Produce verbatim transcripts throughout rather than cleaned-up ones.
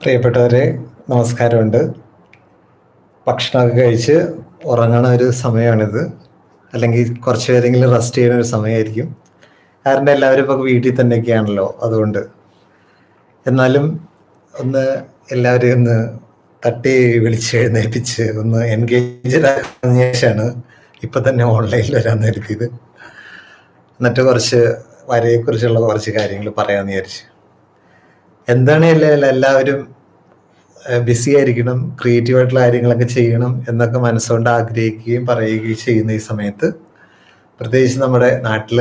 പ്രിയപ്പെട്ടവരെ, നമസ്കാരമുണ്ട്. ഭക്ഷണമൊക്കെ കഴിച്ച് ഉറങ്ങണ ഒരു സമയമാണിത്. അല്ലെങ്കിൽ കുറച്ച് പേരെങ്കിലും റെസ്റ്റ് ചെയ്യുന്ന ഒരു സമയമായിരിക്കും. കാരണം എല്ലാവരും ഇപ്പോൾ വീട്ടിൽ തന്നെയൊക്കെയാണല്ലോ. അതുകൊണ്ട് എന്നാലും ഒന്ന് എല്ലാവരെയും ഒന്ന് തട്ടി വിളിച്ച് എഴുന്നേൽപ്പിച്ച് ഒന്ന് എൻഗേജ്ഡ് ആക്കുന്ന ശേഷമാണ് ഇപ്പം തന്നെ ഓൺലൈനിൽ വരാൻ കരുതിയത്. എന്നിട്ട് കുറച്ച് വരയെക്കുറിച്ചുള്ള കുറച്ച് കാര്യങ്ങൾ പറയാമെന്ന് വിചാരിച്ചു. എന്താണ് എല്ലാ എല്ലാവരും ബിസി ആയിരിക്കണം, ക്രിയേറ്റീവ് ആയിട്ടുള്ള കാര്യങ്ങളൊക്കെ ചെയ്യണം എന്നൊക്കെ മനസ്സുകൊണ്ട് ആഗ്രഹിക്കുകയും പറയുകയും ചെയ്യുന്ന ഈ സമയത്ത്, പ്രത്യേകിച്ച് നമ്മുടെ നാട്ടിൽ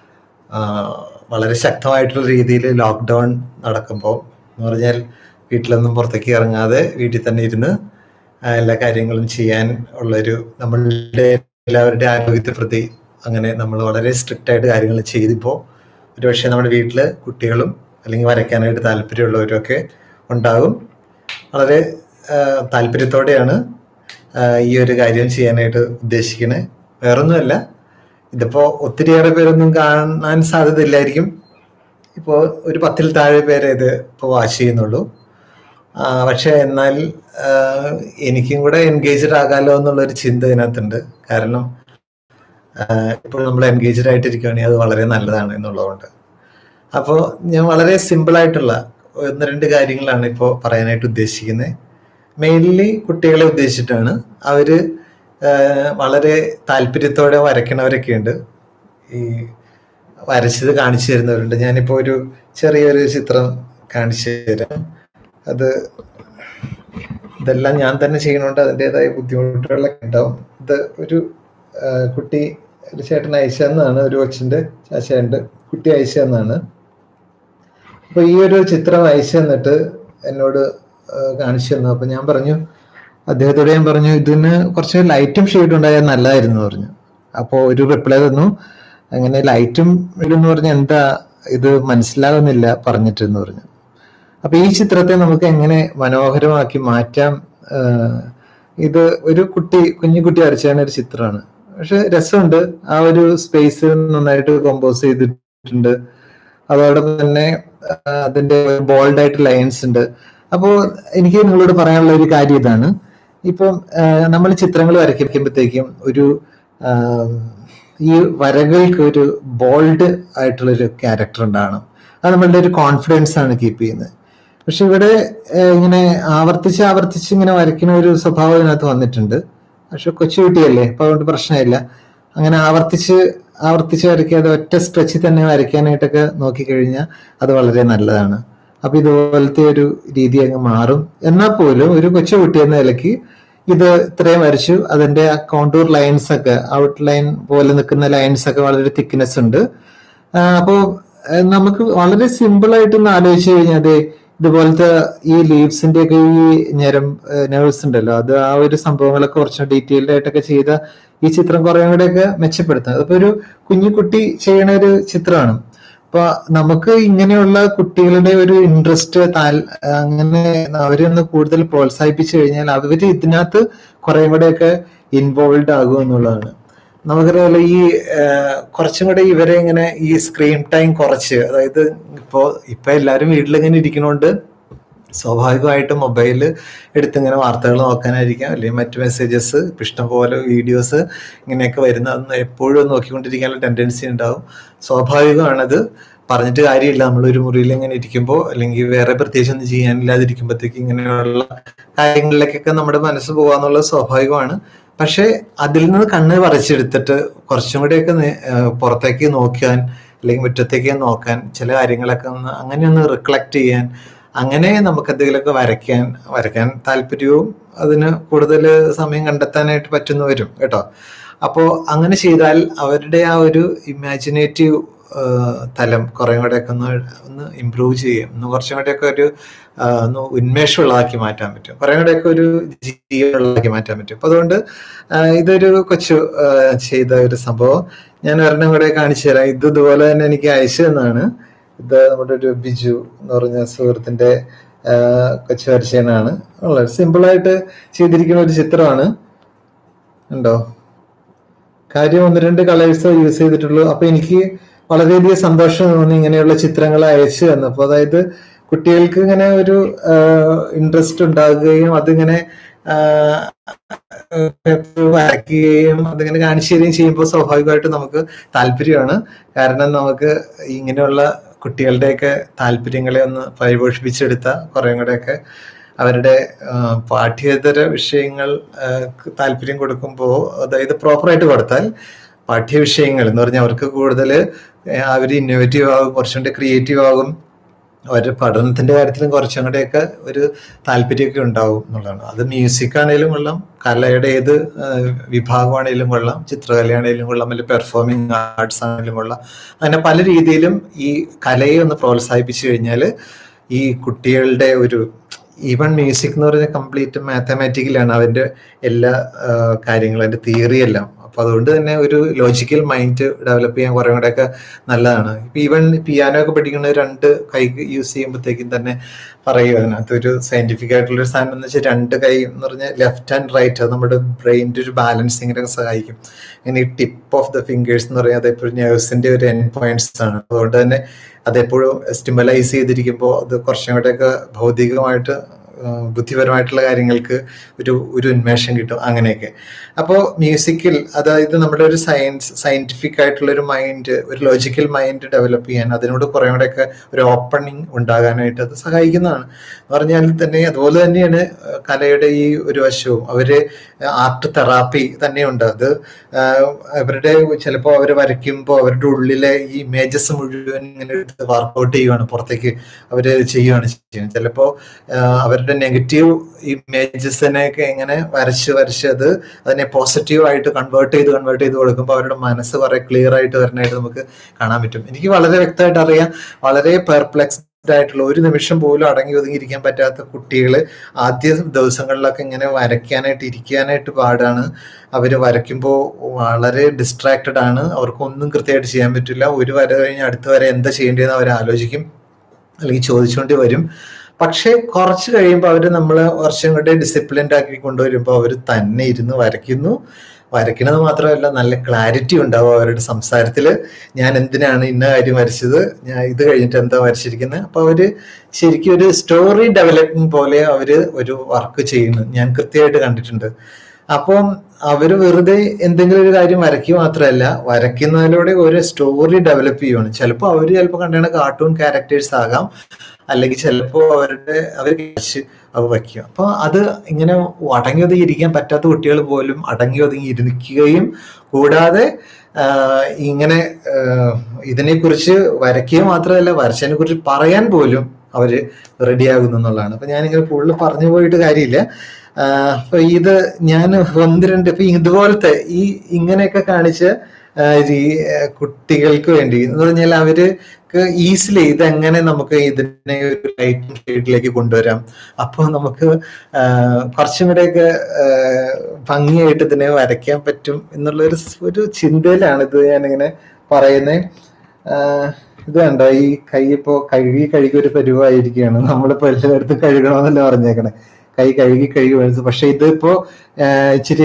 വളരെ ശക്തമായിട്ടുള്ള രീതിയിൽ ലോക്ക്ഡൗൺ നടക്കുമ്പോൾ എന്ന് പറഞ്ഞാൽ വീട്ടിലൊന്നും പുറത്തേക്ക് ഇറങ്ങാതെ വീട്ടിൽ തന്നെ ഇരുന്ന് എല്ലാ കാര്യങ്ങളും ചെയ്യാൻ ഉള്ളൊരു നമ്മളുടെ എല്ലാവരുടെ ആരോഗ്യത്തെ പ്രതി അങ്ങനെ നമ്മൾ വളരെ സ്ട്രിക്റ്റ് ആയിട്ട് കാര്യങ്ങൾ ചെയ്തിപ്പോൾ ഒരുപക്ഷെ നമ്മുടെ വീട്ടിൽ കുട്ടികളും അല്ലെങ്കിൽ വരയ്ക്കാനായിട്ട് താല്പര്യമുള്ളവരൊക്കെ ഉണ്ടാകും. വളരെ താല്പര്യത്തോടെയാണ് ഈ ഒരു കാര്യം ചെയ്യാനായിട്ട് ഉദ്ദേശിക്കുന്നത്. വേറൊന്നുമല്ല, ഇതിപ്പോൾ ഒത്തിരിയേറെ പേരൊന്നും കാണാൻ സാധ്യതയില്ലായിരിക്കും. ഇപ്പോൾ ഒരു പത്തിൽ താഴെ പേരെ ഇത് ഇപ്പോൾ വാച്ച് ചെയ്യുന്നുള്ളൂ. പക്ഷെ എന്നാൽ എനിക്കും കൂടെ എൻഗേജ്ഡ് ആകാമല്ലോ എന്നുള്ളൊരു ചിന്ത ഇതിനകത്തുണ്ട്. കാരണം ഇപ്പോൾ നമ്മൾ എൻഗേജ്ഡ് ആയിട്ടിരിക്കുകയാണെങ്കിൽ അത് വളരെ നല്ലതാണ് എന്നുള്ളതുകൊണ്ട്. അപ്പോൾ ഞാൻ വളരെ സിമ്പിളായിട്ടുള്ള ഒന്ന് രണ്ട് കാര്യങ്ങളാണ് ഇപ്പോൾ പറയാനായിട്ട് ഉദ്ദേശിക്കുന്നത്. മെയിൻലി കുട്ടികളെ ഉദ്ദേശിച്ചിട്ടാണ്. അവർ വളരെ താല്പര്യത്തോടെ വരയ്ക്കണവരൊക്കെ ഉണ്ട്, ഈ വരച്ചത് കാണിച്ചു തരുന്നവരുണ്ട്. ഞാനിപ്പോൾ ഒരു ചെറിയൊരു ചിത്രം കാണിച്ചു തരാം. അത് ഇതെല്ലാം ഞാൻ തന്നെ ചെയ്യണോണ്ട് അതിൻ്റെതായ ബുദ്ധിമുട്ടുകളൊക്കെ ഉണ്ടാവും. ഇത് ഒരു കുട്ടി ഒരു ചേട്ടൻ അയച്ചതെന്നാണ്, ഒരു കൊച്ചിൻ്റെ ചേട്ടൻ്റെ കുട്ടി അയച്ചതെന്നാണ്. അപ്പോൾ ഈ ഒരു ചിത്രം അയച്ചു തന്നിട്ട് എന്നോട് കാണിച്ചു തന്നു. അപ്പോൾ ഞാൻ പറഞ്ഞു, അദ്ദേഹത്തോട് ഞാൻ പറഞ്ഞു ഇതിന് കുറച്ച് ലൈറ്റും ഷെയ്ഡും ഉണ്ടായാൽ നല്ലതായിരുന്നു പറഞ്ഞു. അപ്പോൾ ഒരു റിപ്ലൈ തന്നു, അങ്ങനെ ലൈറ്റും ഇതെന്ന് പറഞ്ഞാൽ എന്താ ഇത് മനസ്സിലാകുന്നില്ല പറഞ്ഞിട്ടെന്ന് പറഞ്ഞു. അപ്പൊ ഈ ചിത്രത്തെ നമുക്ക് എങ്ങനെ മനോഹരമാക്കി മാറ്റാം. ഇത് ഒരു കുട്ടി കുഞ്ഞു കുട്ടി വരച്ചാണ് ഒരു ചിത്രമാണ്, പക്ഷെ രസമുണ്ട്. ആ ഒരു സ്പേസ് നന്നായിട്ട് കമ്പോസ് ചെയ്തിട്ടുണ്ട്. അതോടൊപ്പം തന്നെ അതിന്റെ ബോൾഡ് ആയിട്ട് ലൈൻസ് ഉണ്ട്. അപ്പോൾ എനിക്ക് നിങ്ങളോട് പറയാനുള്ള ഒരു കാര്യം ഇതാണ്. ഇപ്പം നമ്മൾ ചിത്രങ്ങൾ വരയ്ക്കുമ്പോഴത്തേക്കും ഒരു ഈ വരകൾക്ക് ഒരു ബോൾഡ് ആയിട്ടുള്ളൊരു ക്യാരക്ടർ ഉണ്ടാകണം. അത് നമ്മളുടെ ഒരു കോൺഫിഡൻസ് ആണ് കീപ്പ് ചെയ്യുന്നത്. പക്ഷെ ഇവിടെ ഇങ്ങനെ ആവർത്തിച്ച് ആവർത്തിച്ച് ഇങ്ങനെ വരയ്ക്കുന്ന ഒരു സ്വഭാവം ഇതിനകത്ത് വന്നിട്ടുണ്ട്. പക്ഷെ കൊച്ചുകുട്ടിയല്ലേ, അപ്പൊ അതുകൊണ്ട് പ്രശ്നമില്ല. അങ്ങനെ ആവർത്തിച്ച് ആവർത്തിച്ച് വരയ്ക്കാതെ ഒറ്റ സ്ട്രെച്ചിൽ തന്നെ വരയ്ക്കാനായിട്ടൊക്കെ നോക്കിക്കഴിഞ്ഞാൽ അത് വളരെ നല്ലതാണ്. അപ്പൊ ഇതുപോലത്തെ ഒരു രീതി അങ്ങ് മാറും. എന്നാൽ പോലും ഒരു കൊച്ചുകുട്ടി എന്ന നിലയ്ക്ക് ഇത് ഇത്രയും വരച്ചു. അതിന്റെ ആ കോണ്ടൂർ ലൈൻസ് ഒക്കെ, ഔട്ട് ലൈൻ പോലെ നിൽക്കുന്ന ലൈൻസ് ഒക്കെ വളരെ തിക്നെസ് ഉണ്ട്. അപ്പോൾ നമുക്ക് വളരെ സിമ്പിൾ ആയിട്ടൊന്ന് ആലോചിച്ച് കഴിഞ്ഞാൽ അതെ ഇതുപോലത്തെ ഈ ലീവ്സിന്റെ ഒക്കെ ഈ ഞരം നെർവ്സ് ഉണ്ടല്ലോ, അത് ആ ഒരു സംഭവങ്ങളൊക്കെ കുറച്ച് ഡീറ്റെയിൽഡ് ആയിട്ടൊക്കെ ചെയ്ത ഈ ചിത്രം കുറേ കൂടെയൊക്കെ മെച്ചപ്പെടുത്താം. അതിപ്പോ ഒരു കുഞ്ഞു കുട്ടി ചെയ്യണ ഒരു ചിത്രമാണ്. അപ്പൊ നമുക്ക് ഇങ്ങനെയുള്ള കുട്ടികളുടെ ഒരു ഇൻട്രസ്റ്റ് താൽ അങ്ങനെ അവരൊന്ന് കൂടുതൽ പ്രോത്സാഹിപ്പിച്ചു കഴിഞ്ഞാൽ അവര് ഇതിനകത്ത് കുറെ കൂടെയൊക്കെ ഇൻവോൾവ് ആകും എന്നുള്ളതാണ്. നമുക്കറിയാലോ, ഈ കുറച്ചും കൂടെ ഇവരെ ഇങ്ങനെ ഈ സ്ക്രീൻ ടൈം കുറച്ച്, അതായത് ഇപ്പോ ഇപ്പൊ എല്ലാവരും വീട്ടിലിങ്ങനെ ഇരിക്കണോണ്ട് സ്വാഭാവികമായിട്ടും മൊബൈൽ എടുത്തിങ്ങനെ വാർത്തകൾ നോക്കാനായിരിക്കാം, അല്ലെങ്കിൽ മറ്റു മെസ്സേജസ് ഇപ്പം ഇഷ്ടംപോലെ വീഡിയോസ് ഇങ്ങനെയൊക്കെ വരുന്ന എപ്പോഴും നോക്കിക്കൊണ്ടിരിക്കാനുള്ള ടെൻഡൻസി ഉണ്ടാവും. സ്വാഭാവികമാണത്, പറഞ്ഞിട്ട് കാര്യമില്ല. നമ്മളൊരു മുറിയിൽ ഇങ്ങനെ ഇരിക്കുമ്പോൾ അല്ലെങ്കിൽ വേറെ പ്രത്യേകിച്ച് ഒന്നും ചെയ്യാനില്ലാതിരിക്കുമ്പോഴത്തേക്ക് ഇങ്ങനെയുള്ള കാര്യങ്ങളിലേക്കൊക്കെ നമ്മുടെ മനസ്സ് പോകാന്നുള്ളത് സ്വാഭാവികമാണ്. പക്ഷെ അതിൽ നിന്ന് കണ്ണ് പറിച്ചെടുത്തിട്ട് കുറച്ചും കൂടെയൊക്കെ പുറത്തേക്ക് നോക്കാൻ അല്ലെങ്കിൽ മുറ്റത്തേക്ക് നോക്കാൻ, ചില കാര്യങ്ങളൊക്കെ ഒന്ന് അങ്ങനെ ഒന്ന് റിക്ലക്ട് ചെയ്യാൻ, അങ്ങനെ നമുക്ക് എന്തെങ്കിലുമൊക്കെ വരയ്ക്കാൻ വരയ്ക്കാൻ താല്പര്യവും അതിന് കൂടുതൽ സമയം കണ്ടെത്താനായിട്ട് പറ്റുന്ന വരും കേട്ടോ. അപ്പോൾ അങ്ങനെ ചെയ്താൽ അവരുടെ ആ ഒരു ഇമാജിനേറ്റീവ് തലം കുറേ കൂടെയൊക്കെ ഒന്ന് ഒന്ന് ഇമ്പ്രൂവ് ചെയ്യും, ഒന്ന് കുറച്ചും കൂടെയൊക്കെ ഒരു ഒന്ന് ഉന്മേഷമുള്ളതാക്കി മാറ്റാൻ പറ്റും, കുറേ കൂടെയൊക്കെ ഒരു ജീവനുള്ളതാക്കി മാറ്റാൻ പറ്റും. അപ്പൊ അതുകൊണ്ട് ഇതൊരു കൊച്ചു ചെയ്ത ഒരു സംഭവം ഞാൻ ഒരെണ്ണം കൂടെ കാണിച്ചു തരാം. ഇത് ഇതുപോലെ തന്നെ എനിക്ക് അയച്ചു തന്നാണ്. ഇത് നമ്മുടെ ഒരു ബിജു എന്ന് പറഞ്ഞ സുഹൃത്തിന്റെ കൊച്ചു വരച്ചേനാണ്. വളരെ സിമ്പിളായിട്ട് ചെയ്തിരിക്കുന്ന ഒരു ചിത്രമാണ്. ഉണ്ടോ, കാര്യം ഒന്ന് രണ്ട് കളേഴ്സ് യൂസ് ചെയ്തിട്ടുള്ളൂ. അപ്പൊ എനിക്ക് വളരെയധികം സന്തോഷം തോന്നി ഇങ്ങനെയുള്ള ചിത്രങ്ങൾ അയച്ചു തന്നപ്പോൾ. അതായത് കുട്ടികൾക്ക് ഇങ്ങനെ ഒരു ഇൻട്രസ്റ്റ് ഉണ്ടാകുകയും അതിങ്ങനെ വരയ്ക്കുകയും അതിങ്ങനെ കാണിച്ചു തരികയും ചെയ്യുമ്പോൾ സ്വാഭാവികമായിട്ട് നമുക്ക് താല്പര്യമാണ്. കാരണം നമുക്ക് ഇങ്ങനെയുള്ള കുട്ടികളുടെയൊക്കെ താല്പര്യങ്ങളെ ഒന്ന് പരിപോഷിപ്പിച്ചെടുത്ത കുറേ കൂടെയൊക്കെ അവരുടെ പാഠ്യേതര വിഷയങ്ങൾ താല്പര്യം കൊടുക്കുമ്പോൾ, അതായത് പ്രോപ്പറായിട്ട് കൊടുത്താൽ പാഠ്യ വിഷയങ്ങൾ എന്ന് പറഞ്ഞാൽ അവർക്ക് കൂടുതൽ അവർ ഇന്നോവേറ്റീവ് ആകും, കുറച്ചും കൂടി ക്രിയേറ്റീവ് ആകും, അവരുടെ പഠനത്തിന്റെ കാര്യത്തിലും കുറച്ചും കൂടെയൊക്കെ ഒരു താല്പര്യമൊക്കെ ഉണ്ടാവും എന്നുള്ളതാണ്. അത് മ്യൂസിക് ആണെങ്കിലും കൊള്ളാം, കലയുടെ ഏത് വിഭാഗമാണെങ്കിലും കൊള്ളാം, ചിത്രകലയാണെങ്കിലും കൊള്ളാം, അല്ലെങ്കിൽ പെർഫോമിങ് ആർട്സ് ആണെങ്കിലും കൊള്ളാം. അങ്ങനെ പല രീതിയിലും ഈ കലയെ ഒന്ന് പ്രോത്സാഹിപ്പിച്ചു കഴിഞ്ഞാൽ ഈ കുട്ടികളുടെ ഒരു, ഈവൻ മ്യൂസിക് എന്ന് പറഞ്ഞാൽ കംപ്ലീറ്റ് മാത്തമാറ്റിക്കലാണ് അതിൻ്റെ എല്ലാ കാര്യങ്ങളും, അതിൻ്റെ തിയറി എല്ലാം. അപ്പൊ അതുകൊണ്ട് തന്നെ ഒരു ലോജിക്കൽ മൈൻഡ് ഡെവലപ്പ് ചെയ്യാൻ കുറേ കൂടെയൊക്കെ നല്ലതാണ്. ഇപ്പൊ ഈവൻ പിയാനോ ഒക്കെ പഠിക്കുന്ന രണ്ട് കൈ യൂസ് ചെയ്യുമ്പോഴത്തേക്കും തന്നെ പറയും അതിനകത്ത് ഒരു സയന്റിഫിക് ആയിട്ടുള്ള ഒരു സാധനം എന്ന് വെച്ചാൽ രണ്ട് കൈ എന്ന് പറഞ്ഞാൽ ലെഫ്റ്റ് ആൻഡ് റൈറ്റ്, അത് നമ്മുടെ ബ്രെയിനിന്റെ ഒരു ബാലൻസിങ്ങിനൊക്കെ സഹായിക്കും. ഇങ്ങനെ ഈ ടിപ്പ് ഓഫ് ദ ഫിംഗേഴ്സ് എന്ന് പറയുന്നത് അതെപ്പോഴും നെർവ്സിന്റെ ഒരു എൻഡ് പോയിന്റ്സ് ആണ്. അതുകൊണ്ട് തന്നെ അതെപ്പോഴും സ്റ്റിമുലൈസ് ചെയ്തിരിക്കുമ്പോൾ അത് കുറച്ചും കൂടെയൊക്കെ ഭൗതികമായിട്ട് ബുദ്ധിപരമായിട്ടുള്ള കാര്യങ്ങൾക്ക് ഒരു ഒരു ഉന്മേഷം കിട്ടും, അങ്ങനെയൊക്കെ. അപ്പോൾ മ്യൂസിക്കിൽ, അതായത് നമ്മുടെ ഒരു സയൻസ് സയന്റിഫിക് ആയിട്ടുള്ള ഒരു മൈൻഡ്, ഒരു ലോജിക്കൽ മൈൻഡ് ഡെവലപ്പ് ചെയ്യാൻ, അതിനോട് കുറേ കൂടെയൊക്കെ ഒരു ഓപ്പണിങ് ഉണ്ടാകാനായിട്ട് അത് സഹായിക്കുന്നതാണ് എന്ന് പറഞ്ഞാൽ തന്നെ. അതുപോലെ തന്നെയാണ് കലയുടെ ഈ ഒരു വശവും. അവര് ആർട്ട് തെറാപ്പി തന്നെയുണ്ട്. അത് അവരുടെ ചിലപ്പോൾ അവർ വരയ്ക്കുമ്പോൾ അവരുടെ ഉള്ളിലെ ഈ ഇമേജസ് മുഴുവൻ ഇങ്ങനെ വർക്ക്ഔട്ട് ചെയ്യുകയാണ്, പുറത്തേക്ക് അവർ ചെയ്യുകയാണ് ചെയ്യുന്നത്. ചിലപ്പോൾ അവരുടെ നെഗറ്റീവ് ഇമേജസിനെയൊക്കെ ഇങ്ങനെ വരച്ച് വരച്ച് അത് അതിനെ പോസിറ്റീവ് ആയിട്ട് കൺവേർട്ട് ചെയ്ത് കൺവേർട്ട് ചെയ്ത് കൊടുക്കുമ്പോൾ അവരുടെ മനസ്സ് കുറെ ക്ലിയർ ആയിട്ട് വരാനായിട്ട് നമുക്ക് കാണാൻ പറ്റും. എനിക്ക് വളരെ വ്യക്തമായിട്ട് അറിയാം, വളരെ പെർപ്ലെക്സ്ഡ് ആയിട്ടുള്ള, ഒരു നിമിഷം പോലും അടങ്ങി ഒതുങ്ങിയിരിക്കാൻ പറ്റാത്ത കുട്ടികൾ ആദ്യ ദിവസങ്ങളിലൊക്കെ ഇങ്ങനെ വരയ്ക്കാനായിട്ട് ഇരിക്കാനായിട്ട് പാടാണ്. അവർ വരയ്ക്കുമ്പോൾ വളരെ ഡിസ്ട്രാക്റ്റഡ് ആണ്, അവർക്കൊന്നും കൃത്യമായിട്ട് ചെയ്യാൻ പറ്റില്ല. ഒരു വര കഴിഞ്ഞ് അടുത്ത വര എന്താ ചെയ്യേണ്ടതെന്ന് അവർ ആലോചിക്കും, അല്ലെങ്കിൽ ചോദിച്ചുകൊണ്ട് വരും. പക്ഷെ കുറച്ച് കഴിയുമ്പോൾ അവർ നമ്മൾ കുറച്ചും കൂടെ ഡിസിപ്ലിൻഡ് ആക്കി കൊണ്ടുവരുമ്പോൾ അവർ തന്നെ ഇരുന്ന് വരയ്ക്കുന്നു. വരയ്ക്കണത് മാത്രമല്ല, നല്ല ക്ലാരിറ്റി ഉണ്ടാവും അവരുടെ സംസാരത്തിൽ. ഞാൻ എന്തിനാണ് ഇന്ന കാര്യം വരച്ചത്, ഞാൻ ഇത് കഴിഞ്ഞിട്ട് എന്താ വരച്ചിരിക്കുന്നത്. അപ്പൊ അവര് ശരിക്കും ഒരു സ്റ്റോറി ഡെവലപ്പിംഗ് പോലെ അവര് ഒരു വർക്ക് ചെയ്യുന്നു, ഞാൻ കൃത്യമായിട്ട് കണ്ടിട്ടുണ്ട്. അപ്പം അവര് വെറുതെ എന്തെങ്കിലും ഒരു കാര്യം വരയ്ക്കുക മാത്രമല്ല, വരയ്ക്കുന്നതിലൂടെ ഒരു സ്റ്റോറി ഡെവലപ്പ് ചെയ്യുകയാണ്. ചിലപ്പോൾ അവര് ചിലപ്പോൾ കണ്ടുന്ന കാർട്ടൂൺ ക്യാരക്ടേഴ്സ് ആകാം, അല്ലെങ്കിൽ ചിലപ്പോൾ അവരുടെ അവർ അവ വയ്ക്കുക. അപ്പൊ അത് ഇങ്ങനെ അടങ്ങി ഒതുങ്ങി ഇരിക്കാൻ പറ്റാത്ത കുട്ടികൾ പോലും അടങ്ങി ഒതുങ്ങി ഇരിക്കുകയും കൂടാതെ ഇങ്ങനെ ഇതിനെക്കുറിച്ച് വരയ്ക്കുക മാത്രമല്ല, വരച്ചതിനെ കുറിച്ച് പറയാൻ പോലും അവര് റെഡിയാകുന്നു എന്നുള്ളതാണ്. അപ്പൊ ഞാനിങ്ങനെ കൂടുതൽ പറഞ്ഞു പോയിട്ട് കാര്യമില്ല. അപ്പൊ ഇത് ഞാൻ ഒന്ന് രണ്ട് ഇപ്പൊ ഇതുപോലത്തെ ഈ ഇങ്ങനെയൊക്കെ കാണിച്ച കുട്ടികൾക്ക് വേണ്ടി എന്ന് പറഞ്ഞാൽ അവർക്ക് ഈസിലി ഇതെങ്ങനെ നമുക്ക് ഇതിനെ ഒരു ലൈറ്റ് ഷെയ്ഡിലേക്ക് കൊണ്ടുവരാം, അപ്പോൾ നമുക്ക് കുറച്ചും കൂടെയൊക്കെ ഭംഗിയായിട്ട് ഇതിനെ വരയ്ക്കാൻ പറ്റും എന്നുള്ളൊരു ഒരു ചിന്തയിലാണ് ഇത് ഞാനിങ്ങനെ പറയുന്നത്. ഇത് കണ്ടോ, ഈ കൈ ഇപ്പോ കഴുകി കഴുകി ഒരു പരുവായിരിക്കുകയാണ്. നമ്മളിപ്പോ എല്ലായിടത്തും കഴുകണമെന്നല്ല പറഞ്ഞേക്കണേ, കൈ കഴുകി കഴുകി വരുന്നത്. പക്ഷെ ഇതിപ്പോ ഇച്ചിരി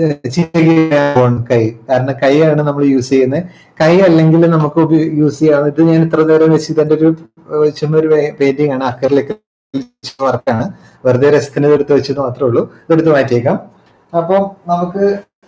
കൈ, കാരണം കൈയാണ് നമ്മൾ യൂസ് ചെയ്യുന്നത്. കൈ അല്ലെങ്കിൽ നമുക്ക് യൂസ് ചെയ്യാം. ഇത് ഞാൻ ഇത്ര നേരം വെച്ച് ഇതിന്റെ ഒരു ചുമ്മാ ഒരു പെയിന്റിംഗ് ആണ്, അക്കറിലേക്ക് വർക്കാണ്, വെറുതെ രസത്തിന് എടുത്ത് വെച്ചത് മാത്രമേ ഉള്ളൂ. ഇതെടുത്ത് മാറ്റിയേക്കാം. അപ്പം നമുക്ക്